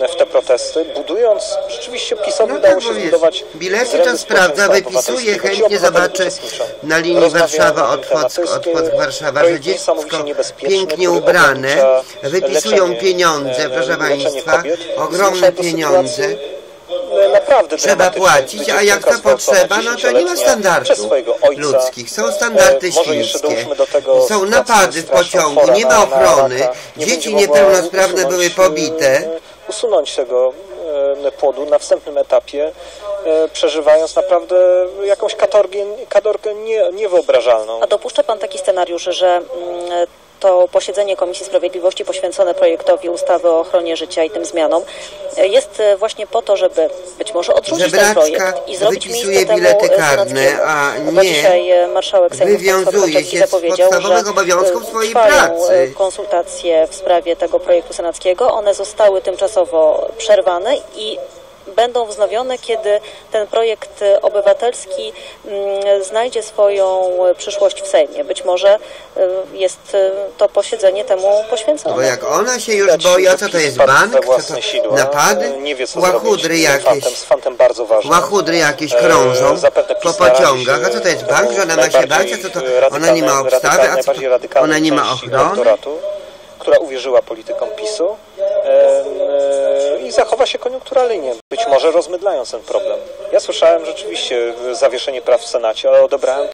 w te protesty, budując, rzeczywiście PiS-owi No udało tak, się bo wiesz, zbudować bilety to sprawdza, wypisuje, chętnie zobaczę na linii Warszawa-Otwock, Otwock-Warszawa, że dziecko pięknie ubrane, wypisują pieniądze, proszę Państwa, ogromne pieniądze. Naprawdę trzeba płacić, a jak to potrzeba, no to nie ma standardów ludzkich. Są standardy świńskie, są napady w pociągu, nie ma ochrony, dzieci niepełnosprawne były pobite. Usunąć tego płodu na wstępnym etapie, przeżywając naprawdę jakąś katorgę, katorgę nie, niewyobrażalną. A dopuszcza Pan taki scenariusz, że to posiedzenie Komisji Sprawiedliwości poświęcone projektowi ustawy o ochronie życia i tym zmianom jest właśnie po to, żeby być może odrzucić ten projekt i zrobić miejsce temu bilety karne, a nie dzisiaj marszałek Sejmu wywiązuje się z podstawowych obowiązków swojej pracy. Konsultacje w sprawie tego projektu senackiego, one zostały tymczasowo przerwane i będą wznowione, kiedy ten projekt obywatelski mm, znajdzie swoją przyszłość w Sejmie. Być może y, jest y, to posiedzenie temu poświęcone. Bo jak ona się już boi, a co to jest bank? Co to napady? Łachudry jakieś, z fantem bardzo ważnym. łachudry jakieś krążą po pociągach. A co to jest bank, że ona ma się bać? A co to ona nie ma obstawy? A co to ona nie ma ochrony? Która uwierzyła politykom PiSu i zachowa się koniunkturalnie, być może rozmydlając ten problem. Ja słyszałem rzeczywiście zawieszenie praw w Senacie, ale odebrałem